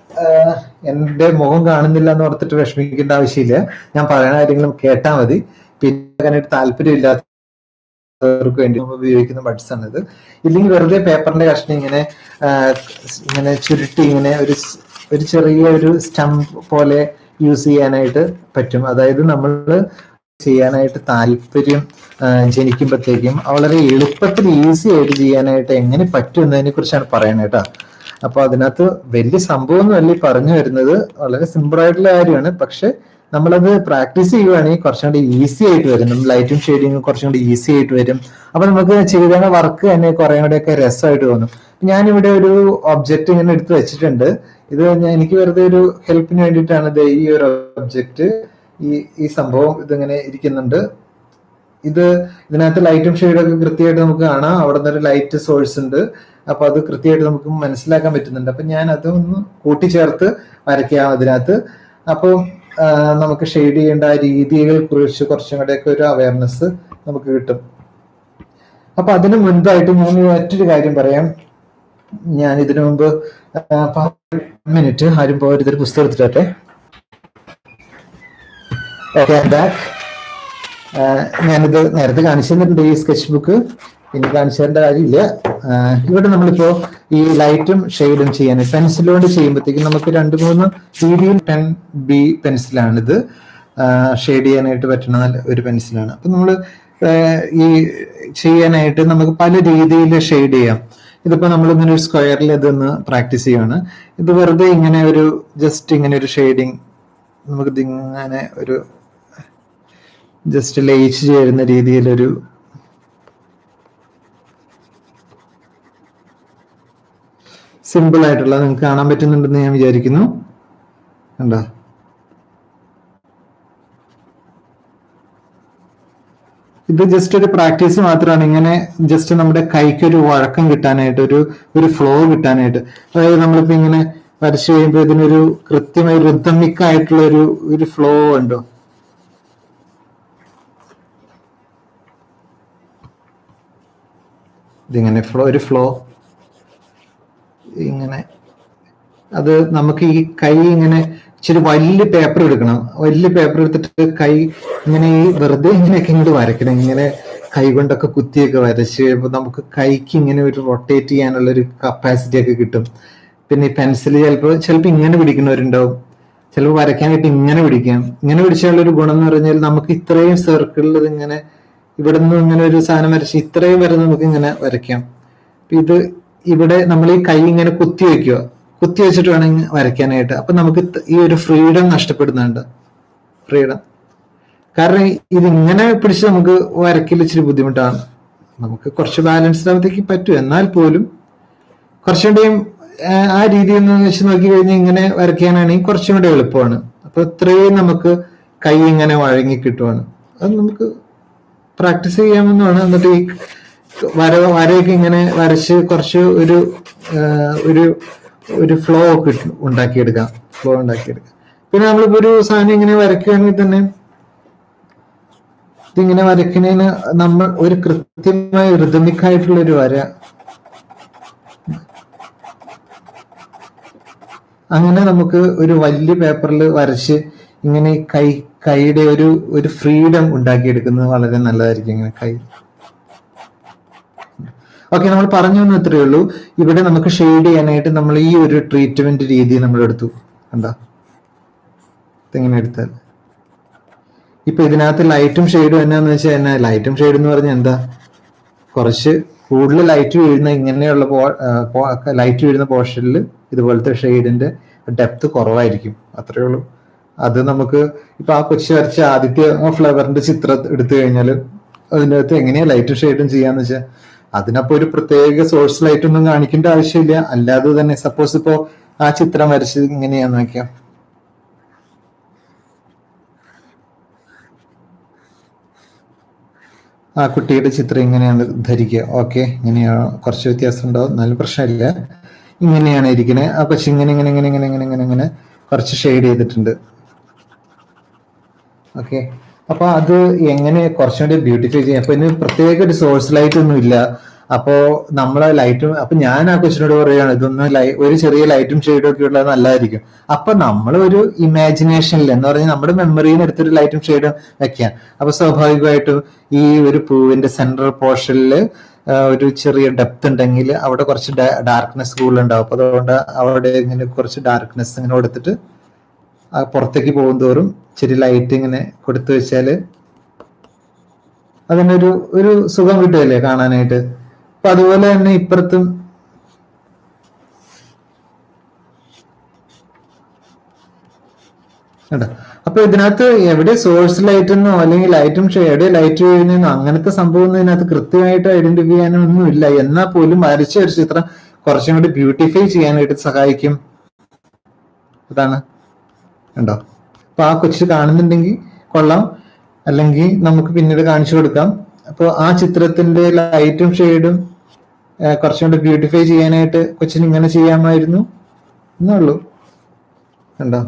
എന്റെ മുഖം കാണുന്നില്ല എന്ന് ഓർത്തിട്ട് വിഷമിക്കേണ്ട ആവശ്യമില്ല, ഞാൻ പറയുന്ന കാര്യങ്ങളും കേട്ടാൽ മതി. പിന്നെ താല്പര്യമില്ലാത്ത ർക്ക് വേണ്ടി നമ്മൾ ഉപയോഗിക്കുന്ന ബഡ്സ് ആണിത്. ഇല്ലെങ്കിൽ വെറുതെ പേപ്പറിന്റെ കഷ്ണം ഇങ്ങനെ ഇങ്ങനെ ചുരുട്ടി ഇങ്ങനെ ഒരു ഒരു ചെറിയ ഒരു സ്റ്റംപ് പോലെ യൂസ് ചെയ്യാനായിട്ട് പറ്റും. അതായത് നമ്മൾ ചെയ്യാനായിട്ട് താല്പര്യം ജനിക്കുമ്പോഴത്തേക്കും വളരെ എളുപ്പത്തിൽ ഈസി ആയിട്ട് ചെയ്യാനായിട്ട് എങ്ങനെ പറ്റും എന്നതിനെ കുറിച്ചാണ് പറയുന്നത് കേട്ടോ. അപ്പൊ അതിനകത്ത് വലിയ സംഭവമൊന്നും അല്ല പറഞ്ഞു വരുന്നത്, വളരെ സിമ്പിൾ ആയിട്ടുള്ള കാര്യമാണ്. പക്ഷെ നമ്മളത് പ്രാക്ടീസ് ചെയ്യുവാണെങ്കിൽ കുറച്ചും കൂടി ഈസി ആയിട്ട് വരും. നമ്മൾ ലൈറ്റും ഷെയ്ഡിങ്ങും കുറച്ചും കൂടി ഈസി ആയിട്ട് വരും. അപ്പൊ നമുക്ക് ചെയ്ത വർക്ക് തന്നെ കുറെ കൂടെയൊക്കെ രസമായിട്ട് തോന്നും. ഞാനിവിടെ ഒരു ഒബ്ജക്റ്റ് ഇങ്ങനെ എടുത്ത് വെച്ചിട്ടുണ്ട്. ഇത് എനിക്ക് വെറുതെ ഒരു ഹെൽപ്പിന് വേണ്ടിയിട്ടാണ് ഇത് ഈ ഒരു ഒബ്ജക്റ്റ്, ഈ ഈ സംഭവം ഇതിങ്ങനെ ഇരിക്കുന്നുണ്ട്. ഇത് ഇതിനകത്ത് ലൈറ്റും ഷെയ്ഡൊക്കെ കൃത്യമായിട്ട് നമുക്ക് കാണാം. അവിടെ നിന്ന് ഒരു ലൈറ്റ് സോഴ്സ് ഉണ്ട്, അപ്പൊ അത് കൃത്യമായിട്ട് നമുക്ക് മനസ്സിലാക്കാൻ പറ്റുന്നുണ്ട്. അപ്പൊ ഞാൻ അതൊന്ന് കൂട്ടിച്ചേർത്ത് വരയ്ക്കാം അതിനകത്ത്. അപ്പൊ നമുക്ക് ഷെയ്ഡ് ചെയ്യേണ്ട ആ രീതികളെ കുറിച്ച് കുറച്ചും കൂടെയൊക്കെ ഒരു അവയർനെസ് നമുക്ക് കിട്ടും. അപ്പൊ അതിന് മുൻപായിട്ട് ഞാൻ മറ്റൊരു കാര്യം പറയാം. ഞാൻ ഇതിനു മുമ്പ് മിനിറ്റ് ആരും പോയൊരു പുസ്തകം എടുത്തിട്ടെ. Okay, back. ഞാനിത് നേരത്തെ കാണിച്ചു തന്നിട്ടുണ്ട് ഈ സ്കെച്ച് ബുക്ക്, ഇനി കാണിച്ചു തരേണ്ട കാര്യമില്ല. ഇവിടെ നമ്മളിപ്പോ ഈ ലൈറ്റും ഷെയ്ഡും ചെയ്യാൻ പെൻസിൽ കൊണ്ട് ചെയ്യുമ്പോഴത്തേക്കും നമുക്ക് രണ്ട് മൂന്ന് രീതിയിൽ ടെൻ ബി പെൻസിലാണിത് ഷെയ്ഡ് ചെയ്യാനായിട്ട് പറ്റുന്ന ഒരു പെൻസിലാണ്. അപ്പൊ നമ്മൾ ഈ ചെയ്യാനായിട്ട് നമുക്ക് പല രീതിയിൽ ഷെയ്ഡ് ചെയ്യാം. ഇതിപ്പോ നമ്മൾ ഇങ്ങനെ ഒരു സ്ക്വയറിൽ ഇതൊന്ന് പ്രാക്ടീസ് ചെയ്യാണ്. ഇത് വെറുതെ ഇങ്ങനെ ഒരു ജസ്റ്റ് ഇങ്ങനെ ഒരു ഷെയ്ഡിങ് നമുക്കിത് ഇങ്ങനെ ഒരു ജസ്റ്റ് ലയിച്ച് ചേരുന്ന രീതിയിലൊരു സിമ്പിൾ ആയിട്ടുള്ള നിങ്ങൾക്ക് കാണാൻ പറ്റുന്നുണ്ടെന്ന് ഞാൻ വിചാരിക്കുന്നു. കണ്ടോ? ഇത് ജസ്റ്റ് ഒരു പ്രാക്ടീസ് മാത്രമാണ്. ഇങ്ങനെ ജസ്റ്റ് നമ്മുടെ കൈക്ക് ഒരു വഴക്കം കിട്ടാനായിട്ട്, ഒരു ഒരു ഫ്ലോ കിട്ടാനായിട്ട്. അതായത് നമ്മളിപ്പോ ഇങ്ങനെ വരച്ചു കഴിയുമ്പോൾ ഇതിനൊരു കൃത്യമായി റിതമിക് ആയിട്ടുള്ള ഒരു ഒരു ഫ്ലോ ഉണ്ടോ? ഇതിങ്ങനെ ഫ്ലോ, ഒരു ഫ്ലോ ഇങ്ങനെ. അത് നമുക്ക് ഈ കൈ ഇങ്ങനെ ഇച്ചിരി വലിയ പേപ്പർ എടുക്കണം. വലിയ പേപ്പർ എടുത്തിട്ട് കൈ ഇങ്ങനെ ഈ വെറുതെ ഇങ്ങനെയൊക്കെ ഇങ്ങോട്ട് വരയ്ക്കണം. ഇങ്ങനെ കൈ കൊണ്ടൊക്കെ കുത്തിയൊക്കെ വരച്ച് കഴിയുമ്പോൾ നമുക്ക് കൈക്ക് ഇങ്ങനെ ഒരു റൊട്ടേറ്റ് ചെയ്യാനുള്ള ഒരു കപ്പാസിറ്റി ഒക്കെ കിട്ടും. പിന്നെ ഈ പെൻസിൽ ചിലപ്പോൾ ചിലപ്പോൾ ഇങ്ങനെ പിടിക്കുന്നവരുണ്ടാവും, ചിലപ്പോൾ വരയ്ക്കാനായിട്ട് ഇങ്ങനെ പിടിക്കാം. ഇങ്ങനെ പിടിച്ചാലുള്ള ഒരു ഗുണം എന്ന് പറഞ്ഞാൽ നമുക്ക് ഇത്രയും സർക്കിളിൽ ഇങ്ങനെ ഇവിടെ നിന്ന് ഇങ്ങനെ ഒരു സാധനം വരച്ച് ഇത്രയും വരെ നമുക്ക് ഇങ്ങനെ വരയ്ക്കാം. ഇത് ഇവിടെ നമ്മൾ ഈ കൈ ഇങ്ങനെ കുത്തി വെക്കുക, കുത്തി വെച്ചിട്ട് വേണം വരയ്ക്കാനായിട്ട്. അപ്പൊ നമുക്ക് ഈ ഒരു ഫ്രീഡം നഷ്ടപ്പെടുന്നുണ്ട്. ഫ്രീഡം കാരണം ഇതിങ്ങനെ പിടിച്ച് നമുക്ക് വരയ്ക്കൽ ഇച്ചിരി ബുദ്ധിമുട്ടാണ്. നമുക്ക് കുറച്ച് ബാലൻസ്ഡ് ആവത്തേക്ക് പറ്റും, എന്നാൽ പോലും കുറച്ചുകൂടെയും ആ രീതിയിൽ നിന്ന് വെച്ച് നോക്കി കഴിഞ്ഞാൽ ഇങ്ങനെ വരയ്ക്കാനാണെങ്കിൽ കുറച്ചും കൂടെ എളുപ്പമാണ്. അപ്പൊ ഇത്രയും നമുക്ക് കൈ ഇങ്ങനെ വഴങ്ങി കിട്ടുവാണ്. അത് നമുക്ക് പ്രാക്ടീസ് ചെയ്യാമെന്നാണ്. എന്നിട്ട് ഈ വര വരയൊക്കെ ഇങ്ങനെ വരച്ച് കുറച്ച് ഒരു ഒരു ഒരു ഫ്ലോ ഒക്കെ ഉണ്ടാക്കിയെടുക്കാം ഫ്ലോ ഉണ്ടാക്കിയെടുക്കാം പിന്നെ നമ്മളിപ്പോ ഒരു സാധനം ഇങ്ങനെ വരയ്ക്കുകയാണെങ്കിൽ തന്നെ ഇതിങ്ങനെ വരയ്ക്കുന്നതിന് നമ്മൾ ഒരു കൃത്യമായ റിതമിക് ആയിട്ടുള്ള ഒരു വര, അങ്ങനെ നമുക്ക് ഒരു വലിയ പേപ്പറിൽ വരച്ച് ഇങ്ങനെ കൈ കൈയുടെ ഒരു ഒരു ഫ്രീഡം ഉണ്ടാക്കിയെടുക്കുന്നത് വളരെ നല്ലതായിരിക്കും. ഇങ്ങനെ കൈ ഓക്കെ, നമ്മൾ പറഞ്ഞു വന്നു ഇത്രയേ ഉള്ളൂ. ഇവിടെ നമുക്ക് ഷെയ്ഡ് ചെയ്യാനായിട്ട് നമ്മൾ ഈ ഒരു ട്രീറ്റ്മെന്റ് രീതി നമ്മൾ എടുത്തു. എന്താ ഇതെങ്ങനെ എടുത്താൽ ഇപ്പൊ ഇതിനകത്ത് ലൈറ്റും ഷെയ്ഡും എന്നാന്ന് വെച്ചാൽ എന്നാ ലൈറ്റും ഷെയ്ഡ് എന്ന് പറഞ്ഞാൽ എന്താ, കുറച്ച് കൂടുതൽ ലൈറ്റ് വീഴുന്ന ഇങ്ങനെയുള്ള ലൈറ്റ് വീഴുന്ന പോർഷനിൽ ഇതുപോലത്തെ ഷെയ്ഡിന്റെ ഡെപ്ത് കുറവായിരിക്കും, അത്രയേ ഉള്ളൂ. അത് നമുക്ക് ഇപ്പൊ ആ കൊച്ചു വരച്ച ആദ്യത്തെ ഫ്ലവറിന്റെ ചിത്രം എടുത്തു കഴിഞ്ഞാൽ അതിൻ്റെ അകത്ത് എങ്ങനെയാ ലൈറ്റും ഷെയ്ഡും ചെയ്യാന്ന് വെച്ചാൽ അതിനപ്പോ ഒരു പ്രത്യേക സോഴ്സ് ലൈറ്റ് ഒന്നും കാണിക്കേണ്ട ആവശ്യമില്ല. അല്ലാതെ തന്നെ സപ്പോസ് ഇപ്പോ ആ ചിത്രം വരച്ചത് ഇങ്ങനെയാന്ന് വെക്കാം, ആ കുട്ടിയുടെ ചിത്രം ഇങ്ങനെയാണ് ധരിക്കുക. ഓക്കെ, ഇങ്ങനെയാണ്, കുറച്ച് വ്യത്യാസം ഉണ്ടാവും, എന്നാലും പ്രശ്നമില്ല. ഇങ്ങനെയാണ് ഇരിക്കുന്നത്. ആ പക്ഷെ ഇങ്ങനെ ഇങ്ങനെ ഇങ്ങനെ ഇങ്ങനെ ഇങ്ങനെ ഇങ്ങനെ ഇങ്ങനെ കുറച്ച് ഷെയ്ഡ് ചെയ്തിട്ടുണ്ട്. ഓക്കെ, അപ്പൊ അത് എങ്ങനെ കുറച്ചുകൂടി ബ്യൂട്ടിഫൈ ചെയ്യാം. അപ്പൊ ഇതിന് പ്രത്യേക ഒരു സോഴ്സ് ലൈറ്റ് ഒന്നും ഇല്ല. അപ്പോ നമ്മളെ ലൈറ്റും അപ്പൊ ഞാൻ ആ കൊച്ചിനോട് പറയുകയാണ് ഇതൊന്നും ലൈ ഒരു ചെറിയ ലൈറ്റും ഷെയ്ഡും ഒക്കെ ഉള്ളത് നല്ലതായിരിക്കും. അപ്പൊ നമ്മൾ ഒരു ഇമാജിനേഷനിൽ എന്ന് പറഞ്ഞാൽ നമ്മുടെ മെമ്മറിയിൽ നിന്ന് എടുത്തൊരു ലൈറ്റും ഷെയ്ഡും വെക്കാം. അപ്പൊ സ്വാഭാവികമായിട്ടും ഈ ഒരു പൂവിന്റെ സെൻട്രൽ പോർഷനിൽ ഒരു ചെറിയ ഡെപ്ത് ഉണ്ടെങ്കിൽ അവിടെ കുറച്ച് ഡാർക്ക്നെസ് കൂടുതലുണ്ടാവും. അപ്പൊ അതുകൊണ്ട് അവിടെ ഇങ്ങനെ കുറച്ച് ഡാർക്ക്നെസ് ഇങ്ങനെ കൊടുത്തിട്ട് പുറത്തേക്ക് പോകും തോറും ചെറിയ ലൈറ്റ് ഇങ്ങനെ കൊടുത്തു വെച്ചാല് അതിനൊരു ഒരു സുഖം കിട്ടുമല്ലേ കാണാനായിട്ട്. അപ്പൊ അതുപോലെ തന്നെ ഇപ്പുറത്തും കേട്ടോ. അപ്പൊ ഇതിനകത്ത് എവിടെ സോഴ്സ് ലൈറ്റ് എന്നോ അല്ലെങ്കിൽ ലൈറ്റും എവിടെ ലൈറ്റ് വീഴുന്നോ അങ്ങനത്തെ സംഭവം ഒന്നും ഇതിനകത്ത് കൃത്യമായിട്ട് ഐഡന്റിഫൈ ചെയ്യാനോ ഒന്നും ഇല്ല. എന്നാൽ പോലും വരച്ച ഒരു ചിത്രം കുറച്ചും കൂടി ബ്യൂട്ടിഫൈ ചെയ്യാനായിട്ട് സഹായിക്കും. അതാണ് ഉണ്ടോ. അപ്പൊ ആ കൊച്ചു കാണുന്നുണ്ടെങ്കിൽ കൊള്ളാം, അല്ലെങ്കിൽ നമുക്ക് പിന്നീട് കാണിച്ചു കൊടുക്കാം. അപ്പോൾ ആ ചിത്രത്തിന്റെ ലൈറ്റും ഷെയ്ഡും കുറച്ചും കൂടി ബ്യൂട്ടിഫൈ ചെയ്യാനായിട്ട് കൊച്ചിന് ഇങ്ങനെ ചെയ്യാമായിരുന്നു എന്നുള്ളൂ. കണ്ടോ.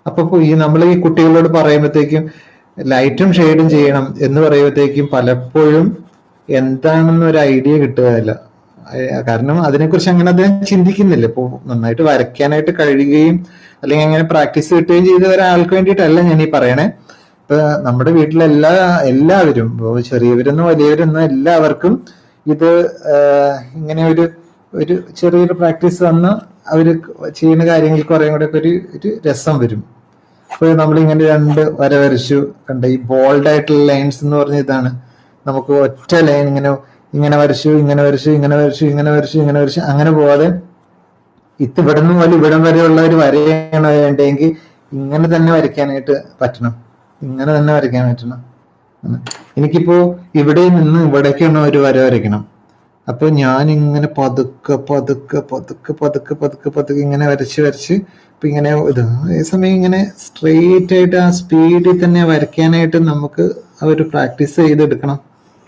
അപ്പൊ ഈ നമ്മൾ ഈ കുട്ടികളോട് പറയുമ്പോഴത്തേക്കും ലൈറ്റും ഷെയ്ഡും ചെയ്യണം എന്ന് പറയുമ്പോഴത്തേക്കും പലപ്പോഴും എന്താണെന്ന് ഒരു ഐഡിയ കിട്ടുകയില്ല. കാരണം അതിനെക്കുറിച്ച് അങ്ങനെ അദ്ദേഹം ചിന്തിക്കുന്നില്ല. ഇപ്പൊ നന്നായിട്ട് വരയ്ക്കാനായിട്ട് കഴിയുകയും അല്ലെങ്കിൽ അങ്ങനെ പ്രാക്ടീസ് കിട്ടുകയും ചെയ്ത ഒരാൾക്ക് വേണ്ടിയിട്ടല്ല ഞാൻ ഈ പറയണേ. ഇപ്പൊ നമ്മുടെ വീട്ടിലെല്ലാ എല്ലാവരും ചെറിയവരെന്നോ വലിയവരെന്നോ എല്ലാവർക്കും ഇത് ഇങ്ങനെ ഒരു ഒരു ചെറിയൊരു പ്രാക്ടീസ് വന്ന് അവര് ചെയ്യുന്ന കാര്യങ്ങൾക്ക് കുറേ കൂടെ ഒക്കെ ഒരു ഒരു രസം വരും. ഇപ്പൊ നമ്മളിങ്ങനെ രണ്ട് വര വരച്ചു കണ്ട ഈ ബോൾഡ് ആയിട്ടുള്ള ലൈൻസ് എന്ന് പറഞ്ഞ ഇതാണ്. നമുക്ക് ഒറ്റ ലൈൻ ഇങ്ങനെ ഇങ്ങനെ വരച്ചു ഇങ്ങനെ വരച്ചു ഇങ്ങനെ വരച്ചു ഇങ്ങനെ വരച്ചു ഇങ്ങനെ വരച്ചു അങ്ങനെ പോവാതെ ഇത് ഇവിടെ നിന്ന് പോലെ ഇവിടം വരെയുള്ള ഒരു വരയാണ് വേണ്ടെങ്കിൽ ഇങ്ങനെ തന്നെ വരയ്ക്കാനായിട്ട് പറ്റണം. ഇങ്ങനെ തന്നെ വരയ്ക്കാൻ പറ്റണം. എനിക്കിപ്പോ ഇവിടെ നിന്ന് ഇവിടേക്കാണ് ഒരു വര വരയ്ക്കണം. അപ്പൊ ഞാൻ ഇങ്ങനെ പതുക്കെ പതുക്കെ പതുക്കെ പതുക്കെ പതുക്കെ പതുക്കെ ഇങ്ങനെ വരച്ച് വരച്ച് ഇപ്പൊ ഇങ്ങനെ ഇത് ഈ സമയം ഇങ്ങനെ സ്ട്രെയിറ്റ് ആയിട്ട് ആ സ്പീഡിൽ തന്നെ വരയ്ക്കാനായിട്ട് നമുക്ക് ആ ഒരു പ്രാക്ടീസ് ചെയ്തെടുക്കണം.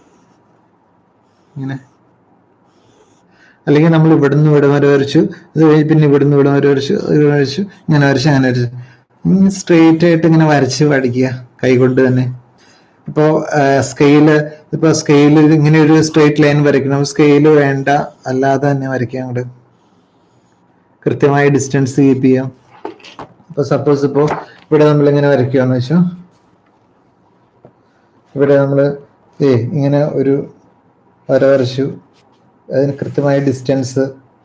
ഇങ്ങനെ അല്ലെങ്കിൽ നമ്മൾ ഇവിടുന്ന് ഇവിടെ വരെ വരച്ചു, അത് കഴിഞ്ഞ് പിന്നെ ഇവിടുന്ന് ഇവിടെ വരെ വരച്ചു, ഇവിടെ വരച്ചു, ഇങ്ങനെ വരച്ചു, അങ്ങനെ വരച്ചു, ഇങ്ങനെ സ്ട്രെയിറ്റ് ആയിട്ട് ഇങ്ങനെ വരച്ച് പഠിക്കുക കൈകൊണ്ട് തന്നെ. ഇപ്പോ സ്കെയില് ഇപ്പൊ സ്കെയില് ഇങ്ങനെ ഒരു സ്ട്രെയിറ്റ് ലൈൻ വരയ്ക്കണം, സ്കെയില് വേണ്ട അല്ലാതെ തന്നെ വരയ്ക്കാം. അങ്ങോട്ട് കൃത്യമായ ഡിസ്റ്റൻസ് കീപ്പ് ചെയ്യാം. ഇപ്പൊ സപ്പോസ് ഇപ്പോ ഇവിടെ നമ്മളിങ്ങനെ വരയ്ക്കുകയെന്ന് വെച്ചാൽ ഇവിടെ നമ്മൾ ഏ ഇങ്ങനെ ഒരു വര വരച്ചു, അതിന് കൃത്യമായ ഡിസ്റ്റൻസ്.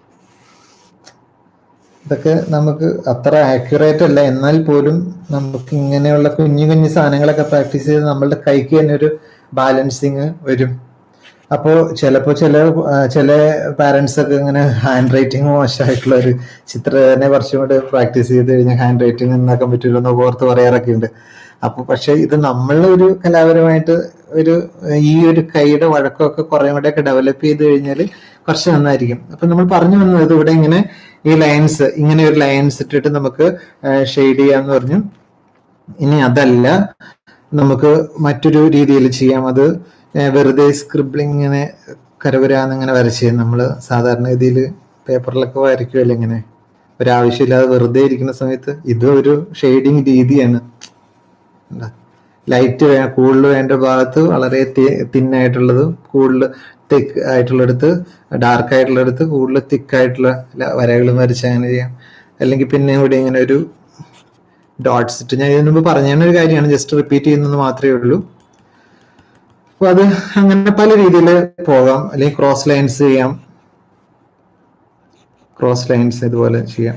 ഇതൊക്കെ നമുക്ക് അത്ര ആക്യുറേറ്റ് അല്ല, എന്നാൽ പോലും നമുക്ക് ഇങ്ങനെയുള്ള കുഞ്ഞു കുഞ്ഞു സാധനങ്ങളൊക്കെ പ്രാക്ടീസ് ചെയ്ത് നമ്മളുടെ കൈക്ക് തന്നെ ഒരു ബാലൻസിങ് വരും. അപ്പോൾ ചിലപ്പോൾ ചില ചില പാരൻസ് ഒക്കെ ഇങ്ങനെ ഹാൻഡ് റൈറ്റിംഗ് മോശമായിട്ടുള്ള ഒരു ചിത്രനെ കുറച്ചും കൂടെ പ്രാക്ടീസ് ചെയ്ത് കഴിഞ്ഞാൽ ഹാൻഡ് റൈറ്റിംഗ് നന്നാക്കാൻ പറ്റുമല്ലോ എന്ന് ഓർത്ത് പറയാറൊക്കെ ഉണ്ട്. അപ്പൊ പക്ഷെ ഇത് നമ്മളൊരു കലാപരമായിട്ട് ഒരു ഈ ഒരു കൈയുടെ വഴക്കമൊക്കെ കുറെ കൂടെ ഒക്കെ ഡെവലപ്പ് ചെയ്ത് കഴിഞ്ഞാൽ കുറച്ച് നന്നായിരിക്കും. അപ്പൊ നമ്മൾ പറഞ്ഞു വന്നത് ഇവിടെ ഇങ്ങനെ ഈ ലൈൻസ് ഇങ്ങനെ ഒരു ലൈൻസ് ഇട്ടിട്ട് നമുക്ക് ഷെയ്ഡ് ചെയ്യാന്ന് പറഞ്ഞു. ഇനി അതല്ല നമുക്ക് മറ്റൊരു രീതിയിൽ ചെയ്യാം. അത് വെറുതെ സ്ക്രിബ്ലിങ് ഇങ്ങനെ കരവരാന്നിങ്ങനെ വരച്ച് നമ്മൾ സാധാരണ രീതിയിൽ പേപ്പറിലൊക്കെ വരയ്ക്കുമല്ലോ ഇങ്ങനെ ഒരാവശ്യമില്ലാതെ വെറുതെ ഇരിക്കുന്ന സമയത്ത് ഇത് ഒരു ഷെയ്ഡിങ് രീതിയാണ്. ലൈറ്റ് വേ കൂടുതൽ വേണ്ട ഭാഗത്ത് വളരെ തിന്നായിട്ടുള്ളത്, കൂടുതൽ തിക്ക് ആയിട്ടുള്ളടത്ത് ഡാർക്ക് ആയിട്ടുള്ളടത്ത് കൂടുതൽ തിക്കായിട്ടുള്ള വരകളും വരച്ച് അങ്ങനെ ചെയ്യാം. അല്ലെങ്കിൽ പിന്നെ ഇവിടെ ഇങ്ങനെ ഒരു ഡോട്ട്സ് ഇട്ട് ഞാൻ ഇതിനു മുമ്പ് പറഞ്ഞ ഒരു കാര്യമാണ്, ജസ്റ്റ് റിപ്പീറ്റ് ചെയ്യുന്നത് മാത്രമേ ഉള്ളൂ. അപ്പൊ അത് അങ്ങനെ പല രീതിയിൽ പോകാം. അല്ലെങ്കിൽ ക്രോസ് ലൈൻസ് ചെയ്യാം, ക്രോസ് ലൈൻസ് ഇതുപോലെ ചെയ്യാം.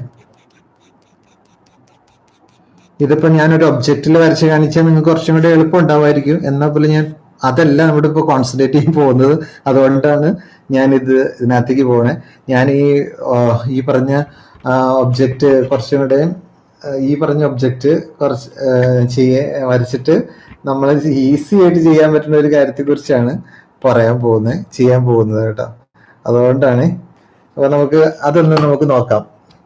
ഇതിപ്പോ ഞാനൊരു ഒബ്ജക്റ്റിൽ വരച്ച് കാണിച്ചാൽ നിങ്ങൾക്ക് കുറച്ചും കൂടെ എളുപ്പം ഉണ്ടാവുമായിരിക്കും. എന്നാൽ പോലും ഞാൻ അതല്ല നമ്മുടെ ഇപ്പൊ കോൺസെൻട്രേറ്റ് ചെയ്യാൻ പോകുന്നത്. അതുകൊണ്ടാണ് ഞാൻ ഇത് ഇതിനകത്തേക്ക് പോകണേ. ഞാൻ ഈ ഈ പറഞ്ഞ ഒബ്ജക്റ്റ് കുറച്ചും കൂടെ ഈ പറഞ്ഞ ഒബ്ജക്റ്റ് കുറച്ച് ചെയ്യ വരച്ചിട്ട് നമ്മൾ ഈസി ആയിട്ട് ചെയ്യാൻ പറ്റുന്ന ഒരു കാര്യത്തെ കുറിച്ചാണ് പറയാൻ പോകുന്നത് ചെയ്യാൻ പോകുന്നത് കേട്ടോ. അതുകൊണ്ടാണ്. അപ്പൊ നമുക്ക് അതൊന്ന് നമുക്ക് നോക്കാം.